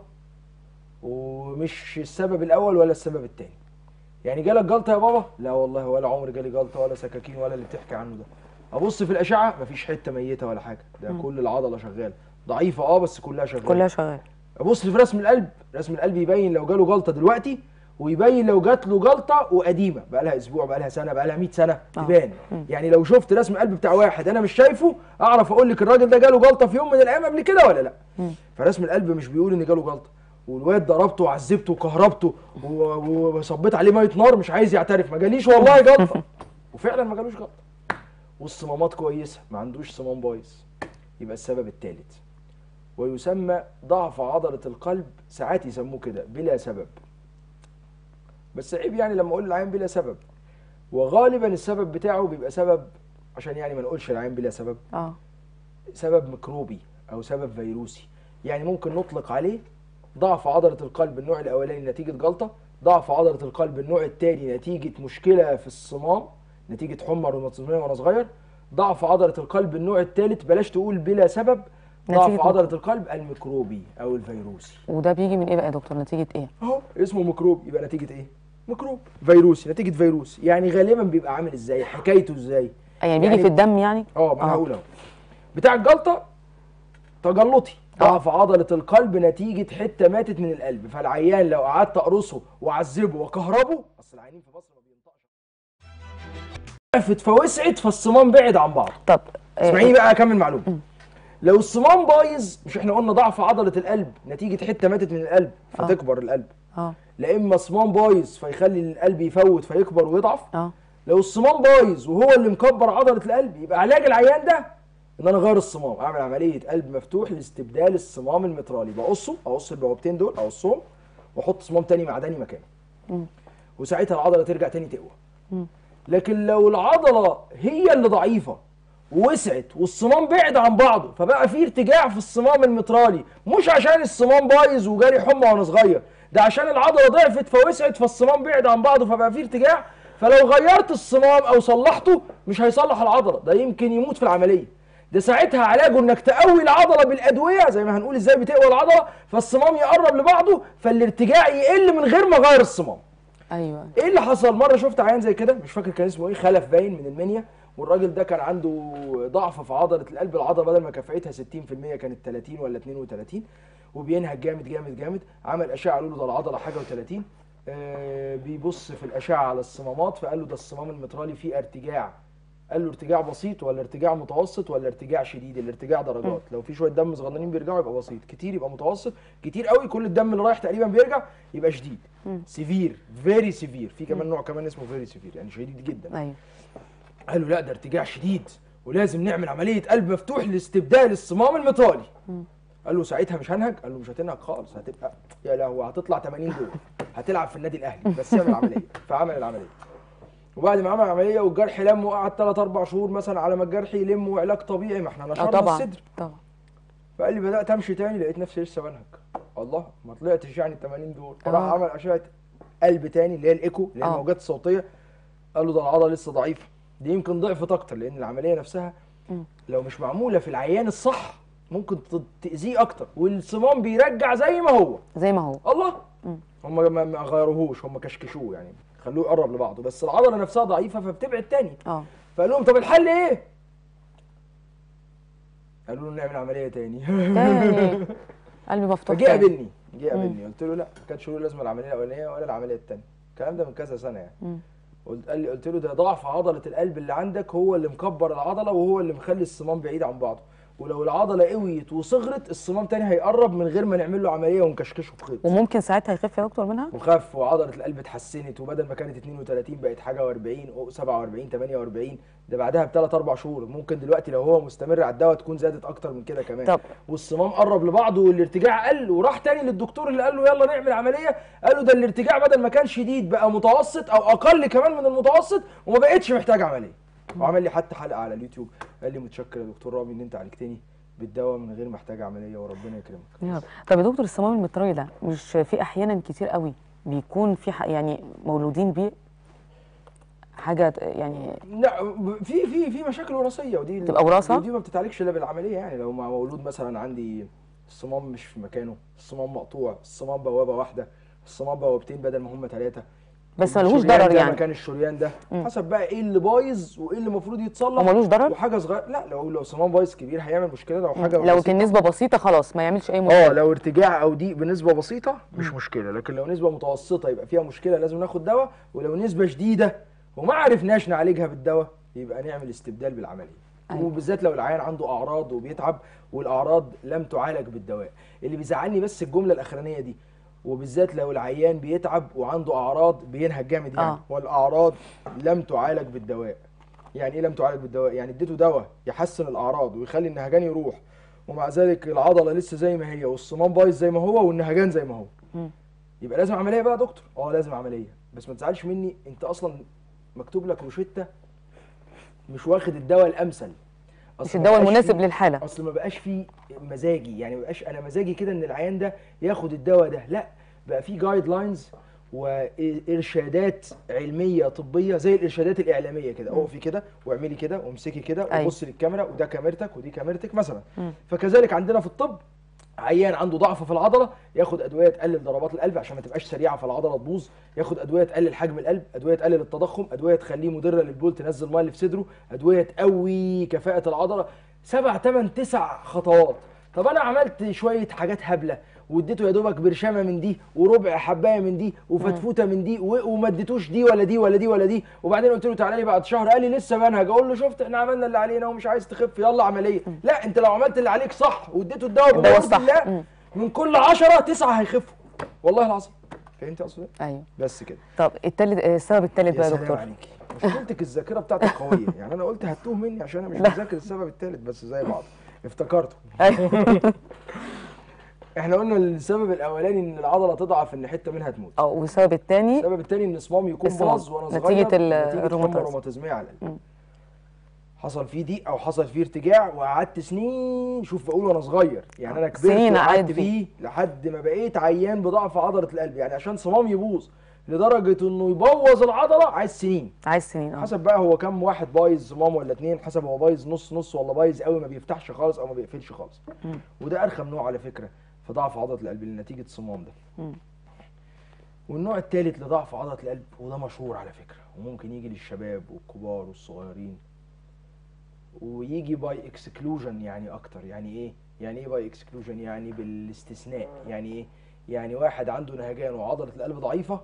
ومش السبب الاول ولا السبب الثاني. يعني جالك جلطه يا بابا؟ لا والله ولا عمري جالي جلطه ولا سكاكين ولا اللي بتحكي عنه ده. ابص في الاشعه مفيش حته ميته ولا حاجه، ده مم. كل العضله شغاله، ضعيفه اه بس كلها شغاله. كلها شغاله. ابص في رسم القلب، رسم القلب يبين لو جاله جلطه دلوقتي ويبين لو جات له جلطه وقديمه بقى لها اسبوع بقى لها سنه بقى لها مية سنه آه. تبان. مم. يعني لو شفت رسم القلب بتاع واحد انا مش شايفه اعرف اقول لك الراجل ده جاله جلطه في يوم من الايام قبل كده ولا لا. مم. فرسم القلب مش بيقول ان جاله جلطه، والواد ضربته وعذبته وكهربته و- و- وصبيت عليه ميه نار مش عايز يعترف، ما جاليش والله جلطه وفعلا ما جالوش جلطه. والصمامات كويسه ما عندوش صمام بايظ. يبقى السبب الثالث ويسمى ضعف عضله القلب، ساعات يسموه كده بلا سبب. بس عيب يعني لما اقول العين بلا سبب، وغالبا السبب بتاعه بيبقى سبب، عشان يعني ما نقولش العين بلا سبب، اه سبب ميكروبي او سبب فيروسي. يعني ممكن نطلق عليه ضعف عضله القلب النوع الاولاني نتيجه جلطه، ضعف عضله القلب النوع الثاني نتيجه مشكله في الصمام نتيجه حمى روماتيزميه وانا صغير، ضعف عضله القلب النوع الثالث بلاش تقول بلا سبب، ضعف نتيجة عضله ميكروب. القلب الميكروبي او الفيروسي. وده بيجي من ايه بقى يا دكتور؟ نتيجه ايه؟ اهو اسمه ميكروب، يبقى نتيجه ايه؟ ميكروب فيروسي، نتيجه فيروس. يعني غالبا بيبقى عامل ازاي؟ حكايته ازاي؟ يعني بيجي في الدم يعني؟ اه ما انا آه. هقول اهو. بتاع الجلطه تجلطي، ضعف عضله القلب نتيجه حته ماتت من القلب، فالعيان لو قعدت اقرصه واعذبه واكهربه، اصل العيانين في مصر ما بينطقش، ضعفت فوسعت فالصمام بعد عن بعض. طب آه، اسمعيني بقى اكمل معلومه. لو الصمام بايظ، مش احنا قلنا ضعف عضله القلب نتيجه حته ماتت من القلب فتكبر القلب، اه لا اما صمام بايظ فيخلي القلب يفوت فيكبر ويضعف. اه لو الصمام بايظ وهو اللي مكبر عضله القلب، يبقى علاج العيان ده ان انا اغير الصمام، اعمل عمليه قلب مفتوح لاستبدال الصمام المترالي، بقصه، اقص البوابتين دول اقصهم واحط صمام تاني معدني مكانه. مم. وساعتها العضله ترجع تاني تقوى. مم. لكن لو العضله هي اللي ضعيفه ووسعت والصمام بعد عن بعضه فبقى في ارتجاع في الصمام المترالي، مش عشان الصمام بايظ وجالي حمى وانا صغير، ده عشان العضله ضعفت فوسعت فالصمام بعد عن بعضه فبقى في ارتجاع، فلو غيرت الصمام او صلحته مش هيصلح العضله، ده يمكن يموت في العمليه. ده ساعتها علاجه انك تقوي العضله بالادويه، زي ما هنقول ازاي بتقوي العضله، فالصمام يقرب لبعضه فالارتجاع يقل من غير ما اغير الصمام. ايوه. ايه اللي حصل؟ مره شفت عيان زي كده مش فاكر كان اسمه ايه، خلف باين من المنيا، والراجل ده كان عنده ضعف في عضله القلب، العضله بدل ما كفاءتها ستين في المية كانت تلاتين ولا اتنين وتلاتين، وبينهج جامد جامد جامد. عمل اشعه قالوا له ده العضله حاجه و30، آه بيبص في الاشعه على الصمامات فقال له ده الصمام المترالي فيه ارتجاع. قال له ارتجاع بسيط ولا ارتجاع متوسط ولا ارتجاع شديد؟ الارتجاع درجات، لو في شويه دم صغننين بيرجعوا يبقى بسيط، كتير يبقى متوسط، كتير قوي كل الدم اللي رايح تقريبا بيرجع يبقى شديد. سيفير، فيري سيفير، في كمان نوع كمان اسمه فيري سيفير يعني شديد جدا. ايوه. قال له لا ده ارتجاع شديد ولازم نعمل عمليه قلب مفتوح لاستبدال الصمام المترالي. قال له ساعتها مش هنهج؟ قال له مش هتنهج خالص، هتبقى يا لهوي هتطلع تمانين جول، هتلعب في النادي الاهلي، بس يعمل عمليه. فعمل العمليه، وبعد ما عمل عمليه والجرح لم وقعد ثلاث اربع شهور مثلا على ما الجرح يلم وعلاج طبيعي، ما احنا اه نشرنا طبعا الصدر. طبعا. فقال لي بدات امشي تاني لقيت نفسي لسه بنهج، الله ما طلعتش يعني تمانين دول. فراح آه. عمل اشعه قلب تاني اللي هي الايكو اللي هي آه. الموجات الصوتيه، قال له ده العضله لسه ضعيفه، دي يمكن ضعفت اكتر لان العمليه نفسها مم. لو مش معموله في العيان الصح ممكن ت- تاذيه اكتر، والصمام بيرجع زي ما هو. زي ما هو. الله. مم. هم ما ما غيروهوش، هم كشكشوه يعني خلوه يقرب لبعضه، بس العضله نفسها ضعيفه فبتبعد تاني. اه فقال لهم طب الحل ايه؟ قالوا له نعمل عمليه تاني. تاني قلبي مفتوح فجه تاني. قابلني، جه قابلني قلت له لا ما كانش له لازمه العمليه الاولانيه ولا العمليه الثانيه، الكلام ده من كذا سنه يعني. مم. قلت قال لي قلت له ده ضعف عضله القلب اللي عندك هو اللي مكبر العضله وهو اللي مخلي الصمام بعيد عن بعضه، ولو العضله قويت وصغرت الصمام تاني هيقرب من غير ما نعمل له عمليه ونكشكشه بخيط. وممكن ساعتها يخف يا دكتور منها؟ وخف وعضله القلب اتحسنت، وبدل ما كانت اتنين وتلاتين بقت حاجه واربعين او سبعة واربعين تمانية واربعين، ده بعدها بثلاث اربع شهور، ممكن دلوقتي لو هو مستمر على الدواء تكون زادت اكتر من كده كمان. طب. والصمام قرب لبعضه والارتجاع قل، وراح تاني للدكتور اللي قال له يلا نعمل عمليه، قال له ده الارتجاع بدل ما كان شديد بقى متوسط او اقل كمان من المتوسط وما بقتش محتاج عمليه. وعمل لي حتى حلقه على اليوتيوب قال لي متشكر يا دكتور رامي ان انت عالجتني بالدواء من غير محتاج عمليه وربنا يكرمك. يا رب. طب يا دكتور الصمام المترالي ده مش في احيانا كتير قوي بيكون في ح- يعني مولودين بيه؟ حاجه ت- يعني لا، في في في مشاكل وراثيه، ودي تبقى وراثة؟ ودي ما بتتعالجش الا بالعمليه. يعني لو مع مولود مثلا عندي الصمام مش في مكانه، الصمام مقطوع، الصمام بوابه واحده، الصمام بوابتين بدل ما هم ثلاثه، بس ملهوش الشريان ضرر ده يعني. مكان الشريان ده، مم. حسب بقى ايه اللي بايظ وايه اللي المفروض هو يتصلح. ملوش ضرر؟ وحاجه صغيره، لا، لو لو صمام بايظ كبير هيعمل مشكله. لو مم. حاجه لو بسيطه، كان نسبه بسيطه خلاص ما يعملش اي اه مشكله. لو ارتجاع او ضيق بنسبه بسيطه مش مم. مشكله، لكن لو نسبه متوسطه يبقى فيها مشكله، لازم ناخد دواء. ولو نسبه شديده وما عرفناش نعالجها بالدواء يبقى نعمل استبدال بالعمليه. أيوة. وبالذات لو العيان عنده اعراض وبيتعب والاعراض لم تعالج بالدواء. اللي بيزعلني بس الجمله الاخرانيه دي، وبالذات لو العيان بيتعب وعنده اعراض بينهج جامد يعني، آه. والاعراض لم تعالج بالدواء. يعني ايه لم تعالج بالدواء؟ يعني اديته دواء يحسن الاعراض ويخلي النهجان يروح، ومع ذلك العضله لسه زي ما هي والصمام بايظ زي ما هو والنهجان زي ما هو. مم. يبقى لازم عمليه بقى يا دكتور. اه لازم عمليه، بس ما تزعلش مني، انت اصلا مكتوب لك روشته مش واخد الدواء الامثل. مش أصل ما الدواء بقاش المناسب فيه- للحاله. اصل ما بقاش فيه مزاجي، يعني ما بقاش انا مزاجي كده ان العيان ده ياخد الدواء ده، لا، بقى فيه جايد لاينز وارشادات علميه طبيه زي الارشادات الاعلاميه كده. اقفي كده واعملي كده وامسكي كده أيوة. وبصي للكاميرا، وده كاميرتك ودي كاميرتك مثلا. مم. فكذلك عندنا في الطب، عيان عنده ضعف في العضله ياخد ادويه تقلل ضربات القلب عشان ما تبقاش سريعه فالعضله تبوظ، ياخد ادويه تقلل حجم القلب، ادويه تقلل التضخم، ادويه تخليه مدره للبول تنزل الميه اللي في صدره، ادويه تقوي كفاءه العضله. سبع ثمان تسع خطوات. طب انا عملت شويه حاجات هبله واديته يا دوبك برشامه من دي وربع حبايه من دي وفتفوته من دي و- وما اديتوش دي ولا دي ولا دي ولا دي، وبعدين قلت له تعالى لي بعد شهر، قال لي لسه منهج. اقول له شفت احنا عملنا اللي علينا ومش عايز تخف، يلا عمليه. لا، انت لو عملت اللي عليك صح واديته الدواء الدواء بمرض الصح. الله، مم. من كل عشرة تسعة هيخفوا، والله العظيم. فهمت اقصد ايه؟ ايوه. بس كده. طب التالت، السبب التالت يا بقى يا سلام دكتور. عليكي، مشكلتك الذاكره بتاعتك قويه. يعني انا قلت هتوه مني عشان انا مش لا. مذاكر السبب الثالث، بس زي بعض افتكرته. ايوه. احنا قلنا السبب الاولاني ان العضله تضعف، ان حته منها تموت. اه، والسبب الثاني السبب الثاني ان صمام يكون الصمام. باظ وانا صغير نتيجة ال- نتيجه حمى الروماتيزم. روماتيزميه على القلب. مم. حصل فيه ضيق او حصل فيه ارتجاع وقعدت سنين، شوف بقول وانا صغير، يعني انا كبرت سنين وقعدت قعدت فيه لحد ما بقيت عيان بضعف عضله القلب. يعني عشان صمام يبوظ لدرجه انه يبوظ العضله عايز سنين. عايز سنين. اه. حسب بقى هو كام واحد بايظ صمام ولا اتنين، حسب هو بايظ نص نص ولا بايظ قوي ما بيفتحش خالص او ما بيقفلش خالص. مم. وده ارخم نوع على فكره في ضعف عضله القلب اللي نتيجه الصمام ده. مم. والنوع الثالث لضعف عضله القلب، وده مشهور على فكره وممكن يجي للشباب والكبار والصغيرين، ويجي باي اكسكلوجن. يعني اكتر، يعني ايه؟ يعني ايه باي اكسكلوجن؟ يعني بالاستثناء. يعني ايه؟ يعني واحد عنده نهجان وعضله القلب ضعيفه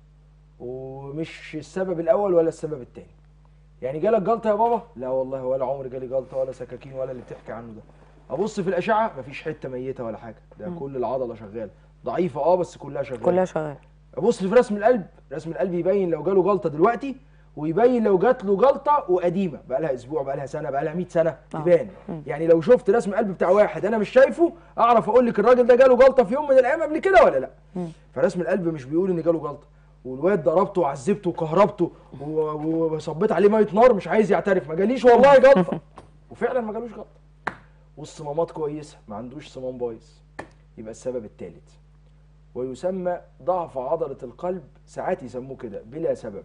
ومش السبب الاول ولا السبب الثاني. يعني جالك جلطه يا بابا؟ لا والله ولا عمري جالي جلطه ولا سكاكين ولا اللي بتحكي عنه ده. ابص في الاشعه مفيش حته ميته ولا حاجه، ده مم. كل العضله شغاله، ضعيفه اه بس كلها شغاله. كلها شغال. ابص في رسم القلب، رسم القلب يبين لو جاله جلطه دلوقتي ويبين لو جات له جلطه وقديمه بقى لها اسبوع بقى لها سنه بقى لها مية سنه، آه. تبان. مم. يعني لو شفت رسم قلب بتاع واحد انا مش شايفه اعرف اقول لك الراجل ده جاله جلطه في يوم من الايام قبل كده ولا لا. مم. فرسم القلب مش بيقول ان جاله جلطه، والواد ضربته وعذبته وكهربته و- و- وصبيت عليه ميه نار مش عايز يعترف، ما جاليش والله جلطه. وفعلا ما جالوش جلطه، والصمامات كويسه، ما عندوش صمام بايظ. يبقى السبب الثالث ويسمى ضعف عضله القلب، ساعات يسموه كده بلا سبب.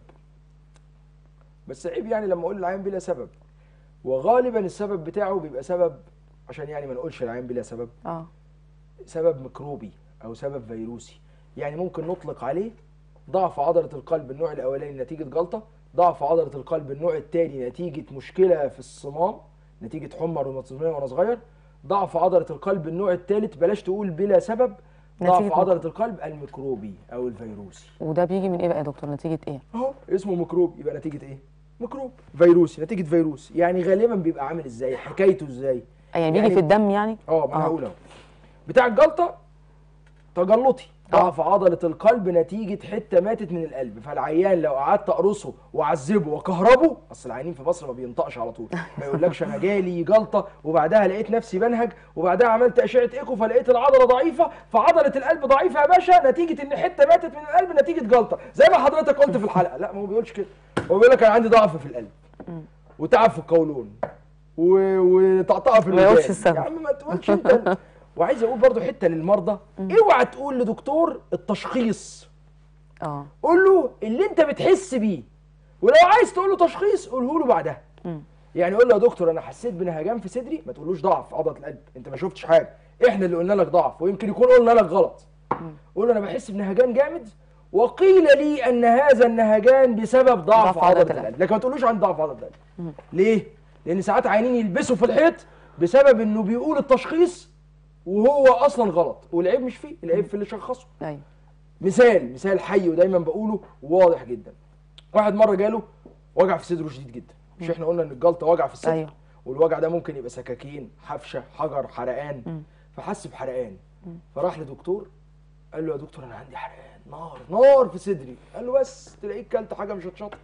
بس عيب يعني لما اقول العيان بلا سبب، وغالبا السبب بتاعه بيبقى سبب، عشان يعني ما نقولش العيان بلا سبب، اه. سبب ميكروبي او سبب فيروسي. يعني ممكن نطلق عليه ضعف عضله القلب النوع الاولاني نتيجه جلطه، ضعف عضله القلب النوع الثاني نتيجه مشكله في الصمام نتيجه حمى روماتيزميه وانا صغير، ضعف عضله القلب النوع الثالث بلاش تقول بلا سبب، ضعف نتيجة عضله القلب الميكروبي او الفيروسي. وده بيجي من ايه بقى يا دكتور؟ نتيجة ايه؟ اهو اسمه ميكروب، يبقى نتيجه ايه؟ ميكروب. فيروسي نتيجه فيروس. يعني غالبا بيبقى عامل ازاي؟ حكايته ازاي؟ يعني بيجي في الدم يعني؟ اه ما انا هقول اهو. بتاع الجلطه تجلطي، ضعف عضله القلب نتيجه حته ماتت من القلب. فالعيان لو قعدت اقرصه واعذبه وكهربه، اصل العيانين في مصر ما بينطقش على طول، ما يقولكش انا جالي جلطه وبعدها لقيت نفسي بنهج وبعدها عملت اشعه ايكو فلقيت العضله ضعيفه، فعضله القلب ضعيفه يا باشا نتيجه ان حته ماتت من القلب نتيجه جلطه، زي ما حضرتك قلت في الحلقه. لا، ما هو بيقولش كده، هو بيقول لك انا عندي ضعف في القلب وتعب في القولون و- وطقطقه في ما يقولش الودان. السبب. يا عم ما تقولش انت. وعايز اقول برضو حته للمرضى، اوعى تقول لدكتور التشخيص، اه. قول له اللي انت بتحس بيه. ولو عايز تقول له تشخيص قوله له بعدها. مم. يعني قول له يا دكتور انا حسيت بنهجان في صدري، ما تقولوش ضعف عضله القلب، انت ما شفتش حاجه، احنا اللي قلنا لك ضعف ويمكن يكون قلنا لك غلط. قول له انا بحس بنهجان جامد وقيل لي ان هذا النهجان بسبب ضعف عضله القلب، لكن ما تقولوش عن ضعف عضله القلب. ليه؟ لان ساعات عيانين يلبسوا في الحيط بسبب انه بيقول التشخيص وهو اصلا غلط، والعيب مش فيه، العيب في اللي شخصه. ايوه. مثال مثال حي ودايما بقوله وواضح جدا. واحد مره جاله وجع في صدره شديد جدا، مش احنا قلنا ان الجلطه وجع في الصدر؟ أيوه. والوجع ده ممكن يبقى سكاكين، حفشه، حجر، حرقان. مم. فحس بحرقان. مم. فراح لدكتور قال له يا دكتور انا عندي حرقان نار نار في صدري. قال له بس تلاقيك كلت حاجه مش هتشطر،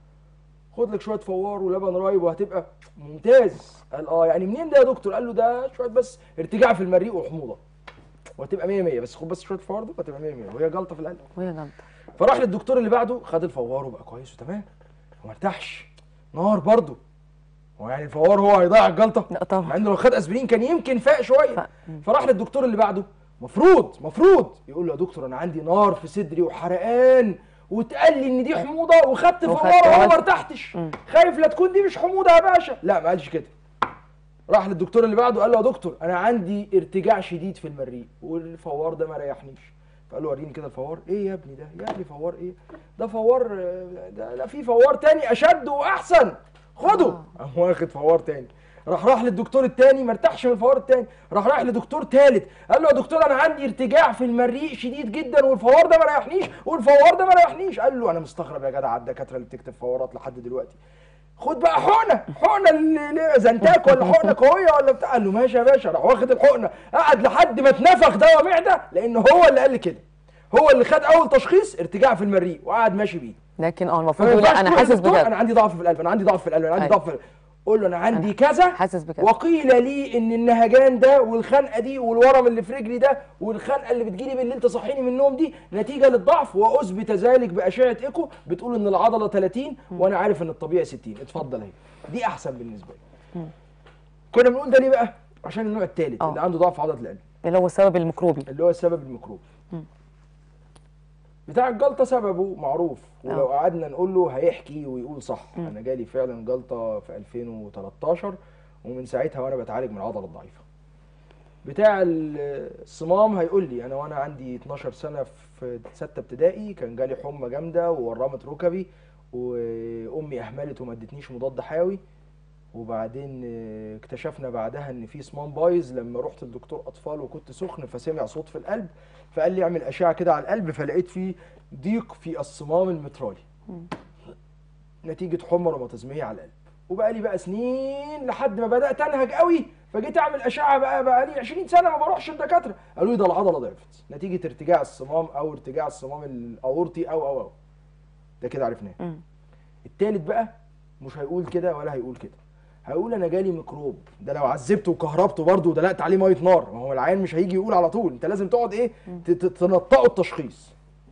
خد لك شويه فوار ولبن رايب وهتبقى ممتاز. قال اه يعني منين ده يا دكتور؟ قال له ده شويه بس ارتجاع في المريء وحموضه وهتبقى مية مية، بس خد بس شويه فوار ده وهتبقى مية مية، وهي جلطه في القلب. وهي جلطه. فراح للدكتور اللي بعده خد الفوار وبقى كويس وتمام وما ارتاحش، نار برضه. هو يعني الفوار هو هيضيع الجلطه؟ لا طبعا، مع انه لو خد اسبرين كان يمكن فاق شويه. ف... فراح للدكتور اللي بعده، مفروض مفروض يقول له يا دكتور انا عندي نار في صدري وحرقان واتقال لي ان دي حموضه وخدت فوار وما ارتحتش، خايف لا تكون دي مش حموضه يا باشا. لا ما قالش كده. راح للدكتور اللي بعده قال له يا دكتور انا عندي ارتجاع شديد في المريء والفوار ده ما ريحنيش. فقال له وريني كده الفوار. ايه يا ابني ده؟ يا ابني فوار ايه؟ ده فوار ده لا في فوار تاني اشد واحسن، خده. قام واخد فوار تاني. راح راح للدكتور التاني ما ارتاحش من الفوار التاني، راح راح لدكتور تالت قال له يا دكتور انا عندي ارتجاع في المريء شديد جدا والفوار ده ما ريحنيش والفوار ده ما ريحنيش. قال له انا مستغرب يا جدع على الدكاتره اللي بتكتب فورات لحد دلوقتي، خد بقى حقنه حقنه اللي زنتاك ولا حقنه قويه ولا بتاع. قال له ماشي يا باشا. راح واخد الحقنه قعد لحد ما اتنفخ دواء معده، لان هو اللي قال لي كده، هو اللي خد اول تشخيص ارتجاع في المريء وقعد ماشي بيه. لكن اه المفروض يقول انا حاسس بجد، انا عندي ضعف في القلب، انا عندي ضعف في القلب، انا عندي ضعف في القلب. قول له انا عندي كذا حاسس بكذا، وقيل لي ان النهجان ده والخنقه دي والورم اللي في رجلي ده والخنقه اللي بتجيلي بالليل تصحيني من النوم دي نتيجه للضعف، واثبت ذلك باشعه ايكو بتقول ان العضله ثلاثين وانا عارف ان الطبيعي ستين. اتفضل اهي دي احسن بالنسبه لي. كنا بنقول ده ليه بقى؟ عشان النوع الثالث اللي عنده ضعف عضله القلب، اللي هو السبب الميكروبي، اللي هو السبب الميكروبي. بتاع الجلطه سببه معروف، ولو قعدنا نقول له هيحكي ويقول صح. م. انا جالي فعلا جلطه في ألفين وتلتاشر ومن ساعتها وانا بتعالج من العضله الضعيفه. بتاع الصمام هيقول لي انا وانا عندي اتناشر سنه في سته ابتدائي كان جالي حمى جامده وورمت ركبي وامي اهملت وما ادتنيش مضاد حيوي، وبعدين اكتشفنا بعدها ان في صمام بايظ لما رحت لدكتور اطفال وكنت سخن فسمع صوت في القلب فقال لي اعمل اشعه كده على القلب، فلقيت فيه ضيق في الصمام المترالي نتيجه حمى روماتيزميه على القلب. وبقى لي بقى سنين لحد ما بدات انهج قوي، فجيت اعمل اشعه بقى بقى لي عشرين سنه ما بروحش الدكاتره، قالوا لي ده العضله ضعفت نتيجه ارتجاع الصمام او ارتجاع الصمام الاورطي او او او ده كده عرفناه. التالت بقى مش هيقول كده ولا هيقول كده، هقول انا جالي ميكروب. ده لو عذبته وكهربته برضه ودلقت عليه ميه نار، ما هو العيان مش هيجي يقول على طول، انت لازم تقعد ايه تنطقه التشخيص.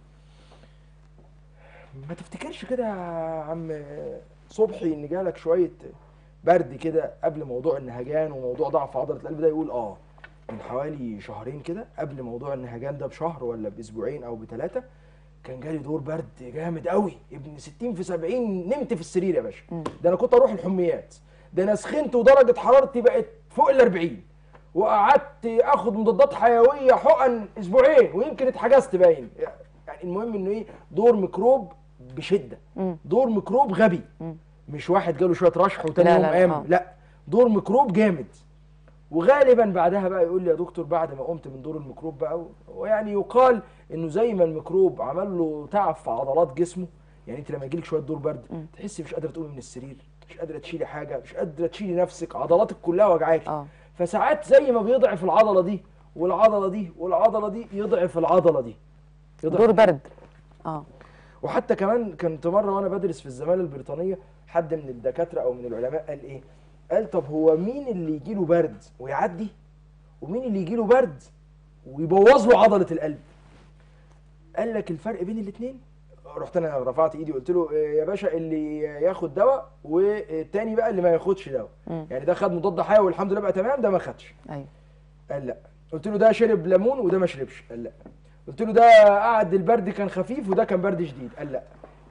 ما تفتكرش كده يا عم صبحي ان جالك شويه برد كده قبل موضوع النهجان وموضوع ضعف عضله القلب ده؟ يقول اه من حوالي شهرين كده قبل موضوع النهجان ده بشهر ولا باسبوعين او بثلاثه كان جالي دور برد جامد قوي ابن ستين في سبعين، نمت في السرير يا باشا. ده انا كنت اروح الحميات، ده انا سخنت ودرجه حرارتي بقت فوق ال أربعين وقعدت اخد مضادات حيويه حقن اسبوعين ويمكن اتحجزت باين. يعني المهم انه ايه، دور ميكروب بشده، دور ميكروب غبي، مش واحد جاله شويه رشح وتاني يوم قام، لا دور ميكروب جامد. وغالبا بعدها بقى يقول لي يا دكتور بعد ما قمت من دور الميكروب بقى، ويعني يقال انه زي ما الميكروب عمل له تعب في عضلات جسمه، يعني انت لما يجيلك شويه دور برد تحسي مش قادره تقومي من السرير، مش قادره تشيلي حاجه، مش قادره تشيلي نفسك، عضلاتك كلها وجعاكي. اه فساعات زي ما بيضعف العضله دي والعضله دي والعضله دي يضعف العضله دي، يضعف دور برد. اه وحتى كمان كنت مره وانا بدرس في الزماله البريطانيه حد من الدكاتره او من العلماء قال ايه؟ قال طب هو مين اللي يجيله برد ويعدي ومين اللي يجيله برد ويبوظ له عضله القلب؟ قال لك الفرق بين الاثنين. رحت انا رفعت ايدي وقلت له يا باشا اللي ياخد دواء والتاني بقى اللي ما ياخدش دواء. يعني ده خد مضاد حيوي والحمد لله بقى تمام، ده ما خدش. ايوه. قال لا. قلت له ده شرب ليمون وده ما شربش. قال لا. قلت له ده قعد البرد كان خفيف وده كان برد شديد. قال لا.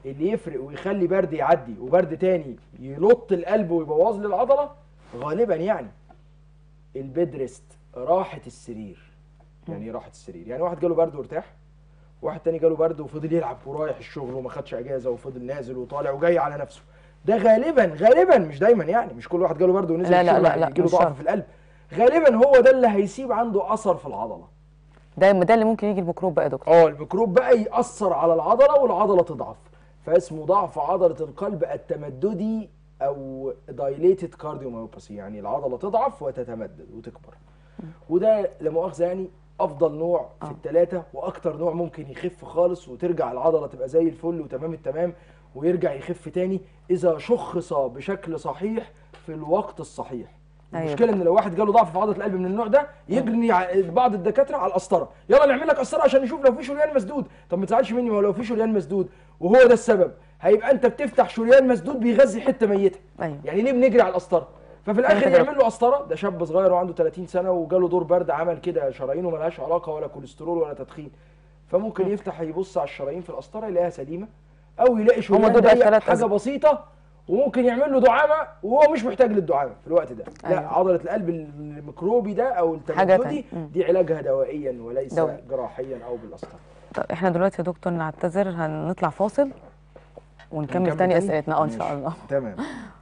اللي يفرق ويخلي برد يعدي وبرد تاني يلط القلب ويبوظ لي العضله غالبا يعني البيد ريست، راحه السرير. يعني ايه راحه السرير؟ يعني واحد جاله برد وارتاح، واحد تاني جاله برد وفضل يلعب ورايح الشغل وما خدش اجازه وفضل نازل وطالع وجاي على نفسه. ده غالبا غالبا مش دايما يعني، مش كل واحد جاله برد ونزل لا لا الشغل لا لا يجيله مش ضعف شرط. في القلب. غالبا هو ده اللي هيسيب عنده اثر في العضله. ده ده اللي ممكن يجي الميكروب بقى يا دكتور. اه الميكروب بقى ياثر على العضله والعضله تضعف، فاسمه ضعف عضله القلب التمددي او دايليتد كارديوميوباثي، يعني العضله تضعف وتتمدد وتكبر. وده لا مؤاخذه يعني افضل نوع في آه. الثلاثه، واكتر نوع ممكن يخف خالص وترجع العضله تبقى زي الفل وتمام التمام ويرجع يخف تاني اذا شخص بشكل صحيح في الوقت الصحيح. أيوة. المشكله ان لو واحد جاله ضعف في عضله القلب من النوع ده يجري ع- بعض الدكاتره على القسطره، يلا نعمل لك قسطره عشان نشوف لو في شريان مسدود. طب ما تزعلش مني، ما هو لو في شريان مسدود وهو ده السبب هيبقى انت بتفتح شريان مسدود بيغذي حته ميته. أيوة. يعني ليه بنجري على القسطره؟ ففي الاخر كده يعمل له قسطره. ده شاب صغير وعنده ثلاثين سنه وجاله دور برد عمل كده شرايينه ملهاش علاقه ولا كوليسترول ولا تدخين، فممكن يفتح يبص على الشرايين في القسطره يلاقيها سليمه، او يلاقي شريان دول بقى ضيق التلات حاجه أسباب. بسيطه وممكن يعمل له دعامه وهو مش محتاج للدعامه في الوقت ده. لا، أيوة. عضله القلب الميكروبي ده او حاجة التمددي تانية. مم. دي علاجها دوائيا وليس دوائي. جراحيا او بالقسطره. طب احنا دلوقتي يا دكتور نعتذر، هنطلع فاصل ونكمل نكمل تاني تاني؟ اسئلتنا اه ان ماشي. شاء الله. تمام.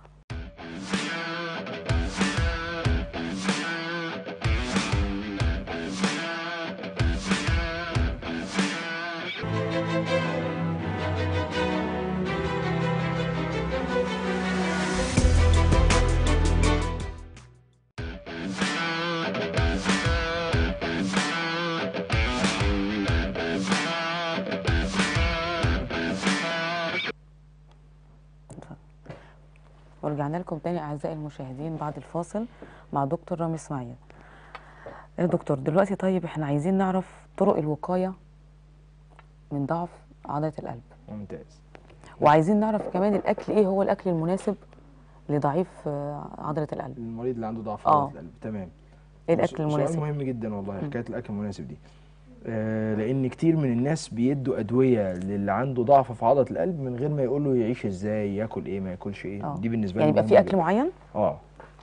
ورجعنا لكم تاني اعزائي المشاهدين بعد الفاصل مع دكتور رامي اسماعيل. يا دكتور دلوقتي طيب احنا عايزين نعرف طرق الوقايه من ضعف عضله القلب، ممتاز. وعايزين نعرف كمان الاكل، ايه هو الاكل المناسب لضعيف آه، عضله القلب. المريض اللي عنده ضعف آه. عضله القلب. تمام. ايه الاكل سؤال المناسب؟ مهم جدا والله حكايه الاكل المناسب دي. آه لان كتير من الناس بيدوا ادويه للي عنده ضعف في عضله القلب من غير ما يقول له يعيش ازاي، ياكل ايه، ما ياكلش ايه. آه. دي بالنسبه لي يعني يبقى مهمة في اكل جداً. معين؟ اه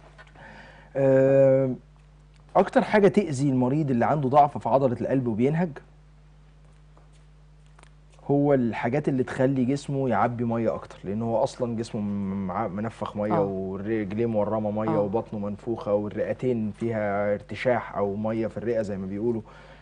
آه، اكتر حاجه تاذي المريض اللي عنده ضعف في عضله القلب وبينهج هو الحاجات اللي تخلي جسمه يعبي ميه اكتر، لان هو اصلا جسمه مع- منفخ ميه آه. ورجليه مورمه ميه آه. وبطنه منفوخه والرئتين فيها ارتشاح او ميه في الرئه زي ما بيقولوا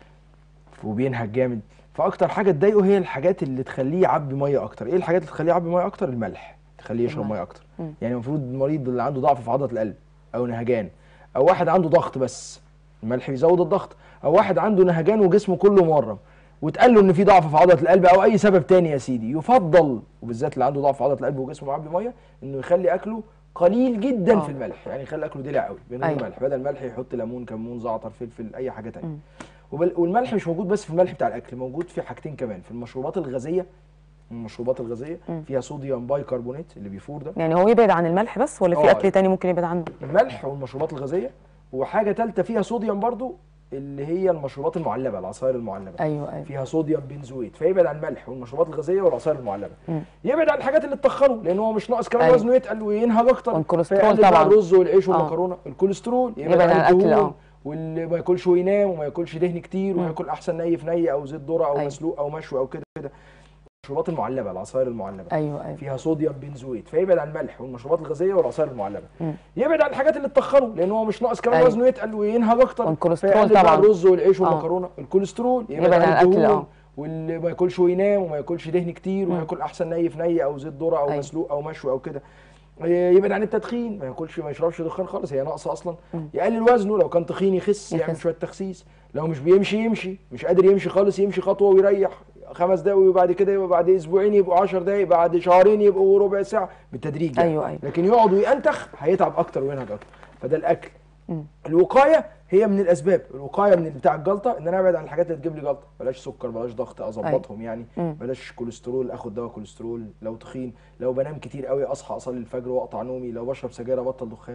وبينهج جامد. فاكتر حاجه تضايقه هي الحاجات اللي تخليه يعبي ميه اكتر. ايه الحاجات اللي تخليه يعبي ميه اكتر؟ الملح تخليه يشرب الملح. ميه اكتر. مم. يعني المفروض المريض اللي عنده ضعف في عضله القلب او نهجان او واحد عنده ضغط بس الملح بيزود الضغط، او واحد عنده نهجان وجسمه كله مورم وتقال له ان في ضعف في عضله القلب او اي سبب تاني يا سيدي، يفضل وبالذات اللي عنده ضعف في عضله القلب وجسمه معبي ميه انه يخلي اكله قليل جدا آه. في الملح، يعني يخلي اكله دلع قوي من غير أيوة. ملح. بدل ملح يحط ليمون كمون زعتر فلفل اي حاجه تانية. مم. وبل- والملح مش موجود بس في الملح بتاع الاكل، موجود في حاجتين كمان، في المشروبات الغازيه. المشروبات الغازيه مم. فيها صوديوم بايكربونات اللي بيفور ده. يعني هو يبعد عن الملح بس ولا في آه. اكل تاني ممكن يبعد عنه؟ الملح والمشروبات الغازيه، وحاجه ثالثه فيها صوديوم برضو اللي هي المشروبات المعلبه، العصائر المعلبه. ايوه ايوه. فيها صوديوم بنزويت، فيبعد عن الملح والمشروبات الغازيه والعصائر المعلبه. مم. يبعد عن الحاجات اللي تخنه لان هو مش ناقص كمان أيوة. وزنه يتقل وينهج اكتر. والكوليسترول فيقلل بقى طبعاً. الرز والعيش آه. والمكرونه. الكوليسترول يبعد, يبعد عن الأكل، الدهون، آه. واللي ما ياكلش وينام وما ياكلش دهن كتير مم. وياكل احسن ني في ني او زيت ذره او أيوة. مسلوق او مشوي او كده كده. المشروبات المعلبه، العصائر المعلبه ايوه ايوه. فيها صوديوم بنزويت، فيبعد عن الملح والمشروبات الغازيه والعصائر المعلبه. مم. يبعد عن الحاجات اللي تخنه لان هو مش ناقص كمان أيوة. وزنه يتقل وينهج اكتر. والكوليسترول فيقلل بقى طبعاً. الرز والعيش آه. والمكرونه. الكوليسترول يبعد, يبعد عن عن الأكل، الدهون، آه. واللي ما ياكلش وينام وما ياكلش دهن كتير مم. وياكل احسن ني في ني او زيت ذره او أيوة. مسلوق او مشوي او كده. يبعد عن التدخين، ما ياكلش ما يشربش دخان خالص، هي ناقصه اصلا. مم. يقلل وزنه، لو كان تخين يخس، يعمل يخس. شويه تخسيس. لو مش بيمشي يمشي، مش قادر يمشي خالص يمشي خطوه ويريح خمس دقايق وبعد كده يبقى بعد اسبوعين يبقوا عشر دقايق، بعد شهرين يبقوا ربع ساعه بالتدريج يعني. أيوة أيوة. لكن يقعد وينتخ هيتعب اكتر وينهج اكتر. فده الاكل. مم. الوقايه هي من الاسباب، الوقايه من بتاع الجلطه ان انا ابعد عن الحاجات اللي تجيب لي جلطه، بلاش سكر بلاش ضغط اظبطهم يعني. مم. بلاش كوليسترول اخد دواء كوليسترول. لو تخين، لو بنام كتير قوي اصحى اصلي الفجر واقطع نومي، لو بشرب سجاير ابطل دخان.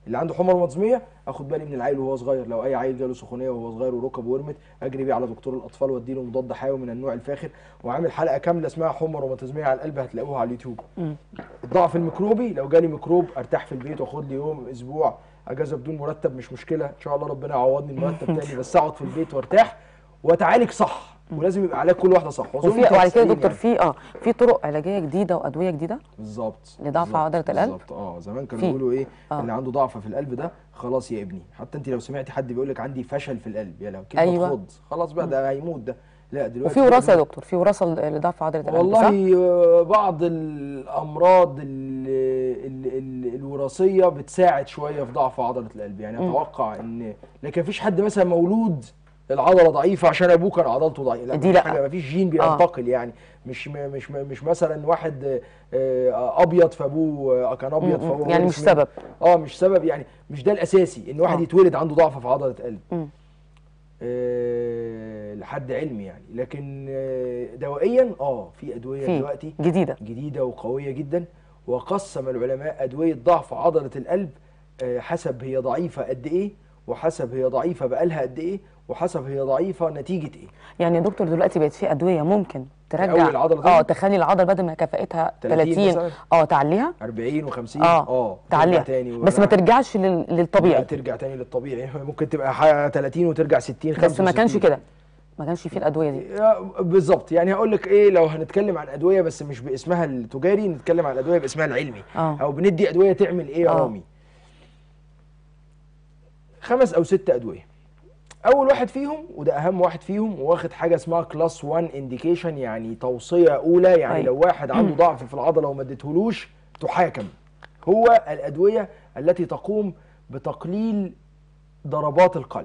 اللي عنده حمى روماتيزميه اخد بالي من العيل وهو صغير، لو اي عيل جاله سخونيه وهو صغير وركبه ورمت اجري بيه على دكتور الاطفال وادي له مضاد حيوي من النوع الفاخر، وعامل حلقه كامله اسمها حمى روماتيزميه على القلب هتلاقوها على اليوتيوب. الضعف الميكروبي لو جالي ميكروب ارتاح في البيت واخد لي يوم اسبوع اجازه بدون مرتب مش مشكله، ان شاء الله ربنا يعوضني المرتب تاني، بس اقعد في البيت وارتاح واتعالج صح، ولازم يبقى علاج كل واحده صح. وفي وبعد كده يا دكتور في اه في طرق علاجيه جديده وادويه جديده بالظبط لضعف عضله القلب. بالظبط. اه زمان كانوا بيقولوا ايه آه. اللي عنده ضعف في القلب ده خلاص يا ابني، حتى انت لو سمعتي حد بيقول لك عندي فشل في القلب يا لو كلمه أيوة. تخض خلاص بقى ده هيموت ده. لا دلوقتي وفي وراثه يا دكتور، في وراثه لضعف عضله القلب والله صح؟ بعض الامراض ال ال ال الوراثيه بتساعد شويه في ضعف عضله القلب، يعني م. اتوقع ان لكن مفيش حد مثلا مولود العضله ضعيفه عشان ابوه كان عضلته ضعيفه، لا دي لا حاجه، مفيش جين بينتقل. آه. يعني مش مش مش مثلا واحد ابيض فابوه كان ابيض فهو يعني مش سبب. اه مش سبب، يعني مش ده الاساسي ان واحد آه. يتولد عنده ضعف في عضله قلب. آه لحد علمي يعني، لكن آه دوائيا اه في ادويه في دلوقتي جديده جديده وقويه جدا، وقسم العلماء ادويه ضعف عضله القلب آه حسب هي ضعيفه قد ايه، وحسب هي ضعيفه بقالها قد ايه، وحسب هي ضعيفه نتيجه ايه. يعني يا دكتور دلوقتي بقت في ادويه ممكن ترجع العضله اه تخلي العضله بدل ما كفاءتها ثلاثين اه تعليها أربعين وخمسين اه, آه تعليها تاني بس ما ترجعش لل... للطبيعي. ترجع تاني للطبيعي، ممكن تبقى ثلاثين وترجع ستين خمسة وستين، بس ما كانش كده، ما كانش فيه الادويه دي بالظبط. يعني هقول لك ايه، لو هنتكلم عن ادويه بس مش باسمها التجاري، نتكلم عن ادويه باسمها العلمي. آه. او بندي ادويه تعمل ايه يا آه. رامي؟ خمس او ست ادويه. اول واحد فيهم وده اهم واحد فيهم واخد حاجه اسمها كلاس واحد انديكيشن، يعني توصيه اولى، يعني أي. لو واحد عنده ضعف في العضله وما اديتهولوش تحاكم، هو الادويه التي تقوم بتقليل ضربات القلب.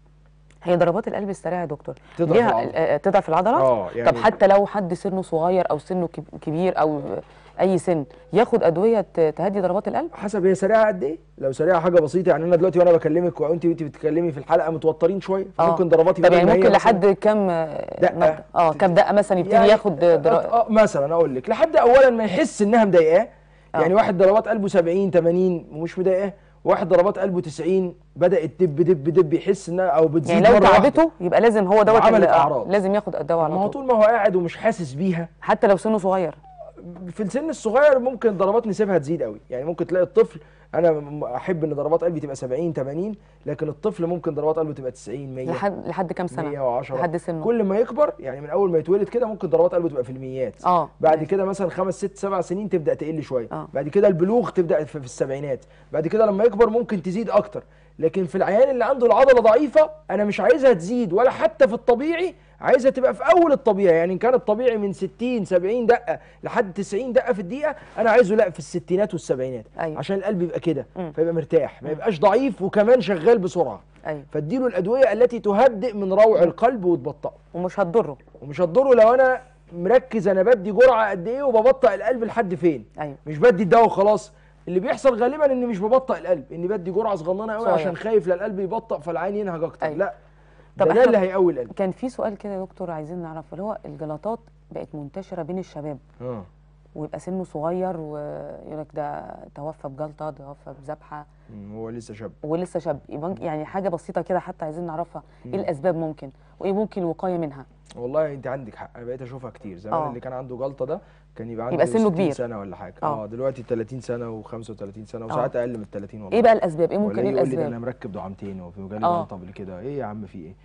هي ضربات القلب السريعه يا دكتور تضعف العضله؟ تضعف العضله؟ اه يعني طب حتى لو حد سنه صغير او سنه كبير او اي سن ياخد ادويه تهدي ضربات القلب؟ حسب هي سريعه قد ايه. لو سريعه حاجه بسيطه، يعني انا دلوقتي وانا بكلمك وانت وانت بتتكلمي في الحلقه متوترين شويه، فممكن ضرباتي طب يعني ممكن لحد كام دقه اه كام دقه مثلا يبتدي يعني ياخد اه مثلا اقول لك لحد اولا ما يحس انها مضايقاه. يعني واحد ضربات قلبه سبعين ثمانين ومش مضايقاه، واحد ضربات قلبه تسعين بدات دب دب دب يحس انها او بتزيد يعني لو تعبته يبقى لازم هو دوت عملت اعراض لازم ياخد الدواء على طول. ما هو طول ما هو قاعد ومش حاسس بيها، حتى لو سنه صغير. في السن الصغير ممكن ضربات نسيبها تزيد قوي، يعني ممكن تلاقي الطفل، انا احب ان ضربات قلبي تبقى سبعين ثمانين، لكن الطفل ممكن ضربات قلبه تبقى تسعين مية. لحد لحد كام سنه؟ مية وعشرة. لحد سنه كل ما يكبر، يعني من اول ما يتولد كده ممكن ضربات قلبه تبقى في الميات. اه بعد كده مثلا خمس ست سبع سنين تبدا تقل شويه. آه. بعد كده البلوغ تبدا في السبعينات، بعد كده لما يكبر ممكن تزيد اكتر. لكن في العيان اللي عنده العضله ضعيفه انا مش عايزها تزيد، ولا حتى في الطبيعي عايزها تبقى في اول الطبيعي. يعني ان كان الطبيعي من ستين سبعين دقه لحد تسعين دقه في الدقيقه، انا عايزه لا في الستينات والسبعينات. أيوة. عشان القلب يبقى كده فيبقى مرتاح، ما يبقاش ضعيف وكمان شغال بسرعه. أيوة. فاديله الادويه التي تهدئ من روع القلب وتبطئه، ومش هتضره ومش هتضره لو انا مركز انا بدي جرعه قد ايه وببطئ القلب لحد فين. أيوة. مش بدي الدواء وخلاص. اللي بيحصل غالبا اني مش ببطئ القلب، اني بدي جرعه صغننه قوي عشان خايف لا القلب يبطئ فالعين ينهج اكتر. أيوة. لا ده, ده اللي هيقوي القلب. كان في سؤال كده يا دكتور عايزين نعرفه، اللي هو الجلطات بقت منتشره بين الشباب اه ويبقى سنه صغير ويقول لك ده توفى بجلطه، توفى بذبحه، هو لسه شاب ولسه شاب. يعني حاجه بسيطه كده حتى عايزين نعرفها، ايه الاسباب ممكن وايه ممكن الوقايه منها؟ والله انت عندك حق، انا بقيت اشوفها كتير. زمان أوه. اللي كان عنده جلطه ده كان يبقى عنده يبقى سنه كبير سنه ولا حاجه. اه دلوقتي ثلاثين سنه وخمسة وثلاثين سنه وساعات اقل من ثلاثين. والله ايه بقى الاسباب؟ ايه ممكن ايه الاسباب؟ يقول لي ده انا مركب دعامتين وجالي جلطه قبل كده. ايه يا عم في ايه؟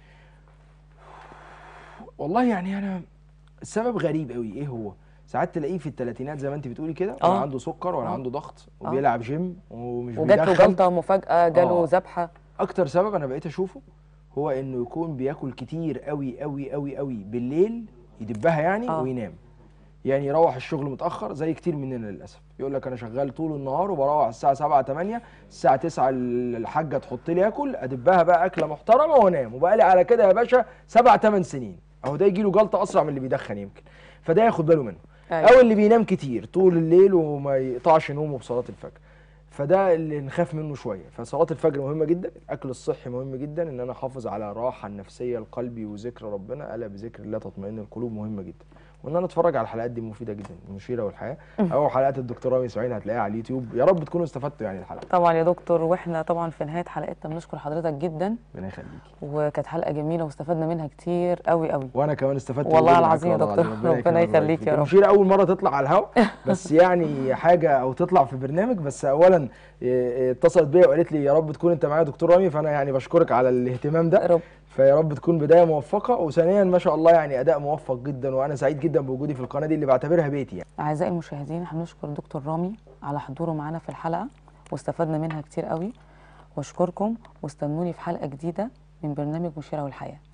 والله يعني انا السبب غريب قوي. ايه هو؟ ساعات تلاقيه في الثلاثينات زي ما انت بتقولي كده، ولا عنده سكر ولا عنده ضغط وبيلعب جيم ومش بيدخن وجات له جلطه مفاجاه، جاله ذبحه. اكتر سبب انا بقيت اشوفه هو انه يكون بياكل كتير قوي قوي قوي قوي بالليل، يدبها يعني آه. وينام. يعني يروح الشغل متاخر زي كتير مننا للاسف، يقول لك انا شغال طول النهار وبروح الساعه سبعة تمانية، الساعه تسعة الحاجه تحط لي اكل، ادبها بقى اكله محترمه وانام، وبقى لي على كده يا باشا سبع ثمان سنين. اهو ده يجي له جلطه اسرع من اللي بيدخن يمكن، فده ياخد باله منه. أيوة. او اللي بينام كتير طول الليل وما يقطعش نومه بصلاه الفجر، فده اللي نخاف منه شويه. فصلاه الفجر مهمه جدا، الاكل الصحي مهم جدا، ان انا احافظ على الراحه النفسيه لقلبي وذكر ربنا، الا بذكر الله تطمئن القلوب، مهمه جدا. وان انا اتفرج على الحلقات دي مفيده جدا، المشيره والحياه او حلقات الدكتور رامي اسماعيل هتلاقيها على اليوتيوب. يا رب تكونوا استفدتوا يعني الحلقه. طبعا يا دكتور، واحنا طبعا في نهايه حلقتنا بنشكر حضرتك جدا، ربنا يخليكي. وكانت حلقه جميله واستفدنا منها كتير قوي قوي. وانا كمان استفدت والله جداً العظيم يا معاك والله دكتور، العظيم. ربنا يخليك يا رب. المشيره اول مره تطلع على الهواء بس يعني حاجه او تطلع في برنامج، بس اولا إيه، اتصلت بيا وقالت لي يا رب تكون انت معايا يا دكتور رامي، فانا يعني بشكرك على الاهتمام ده. رب. فيا رب تكون بدايه موفقه، وثانيا ما شاء الله يعني اداء موفق جدا، وانا سعيد جدا بوجودي في القناه دي اللي بعتبرها بيتي يعني. اعزائي المشاهدين، احنا بنشكر الدكتور رامي على حضوره معانا في الحلقه، واستفدنا منها كتير قوي، واشكركم، واستنوني في حلقه جديده من برنامج مشيره والحياه.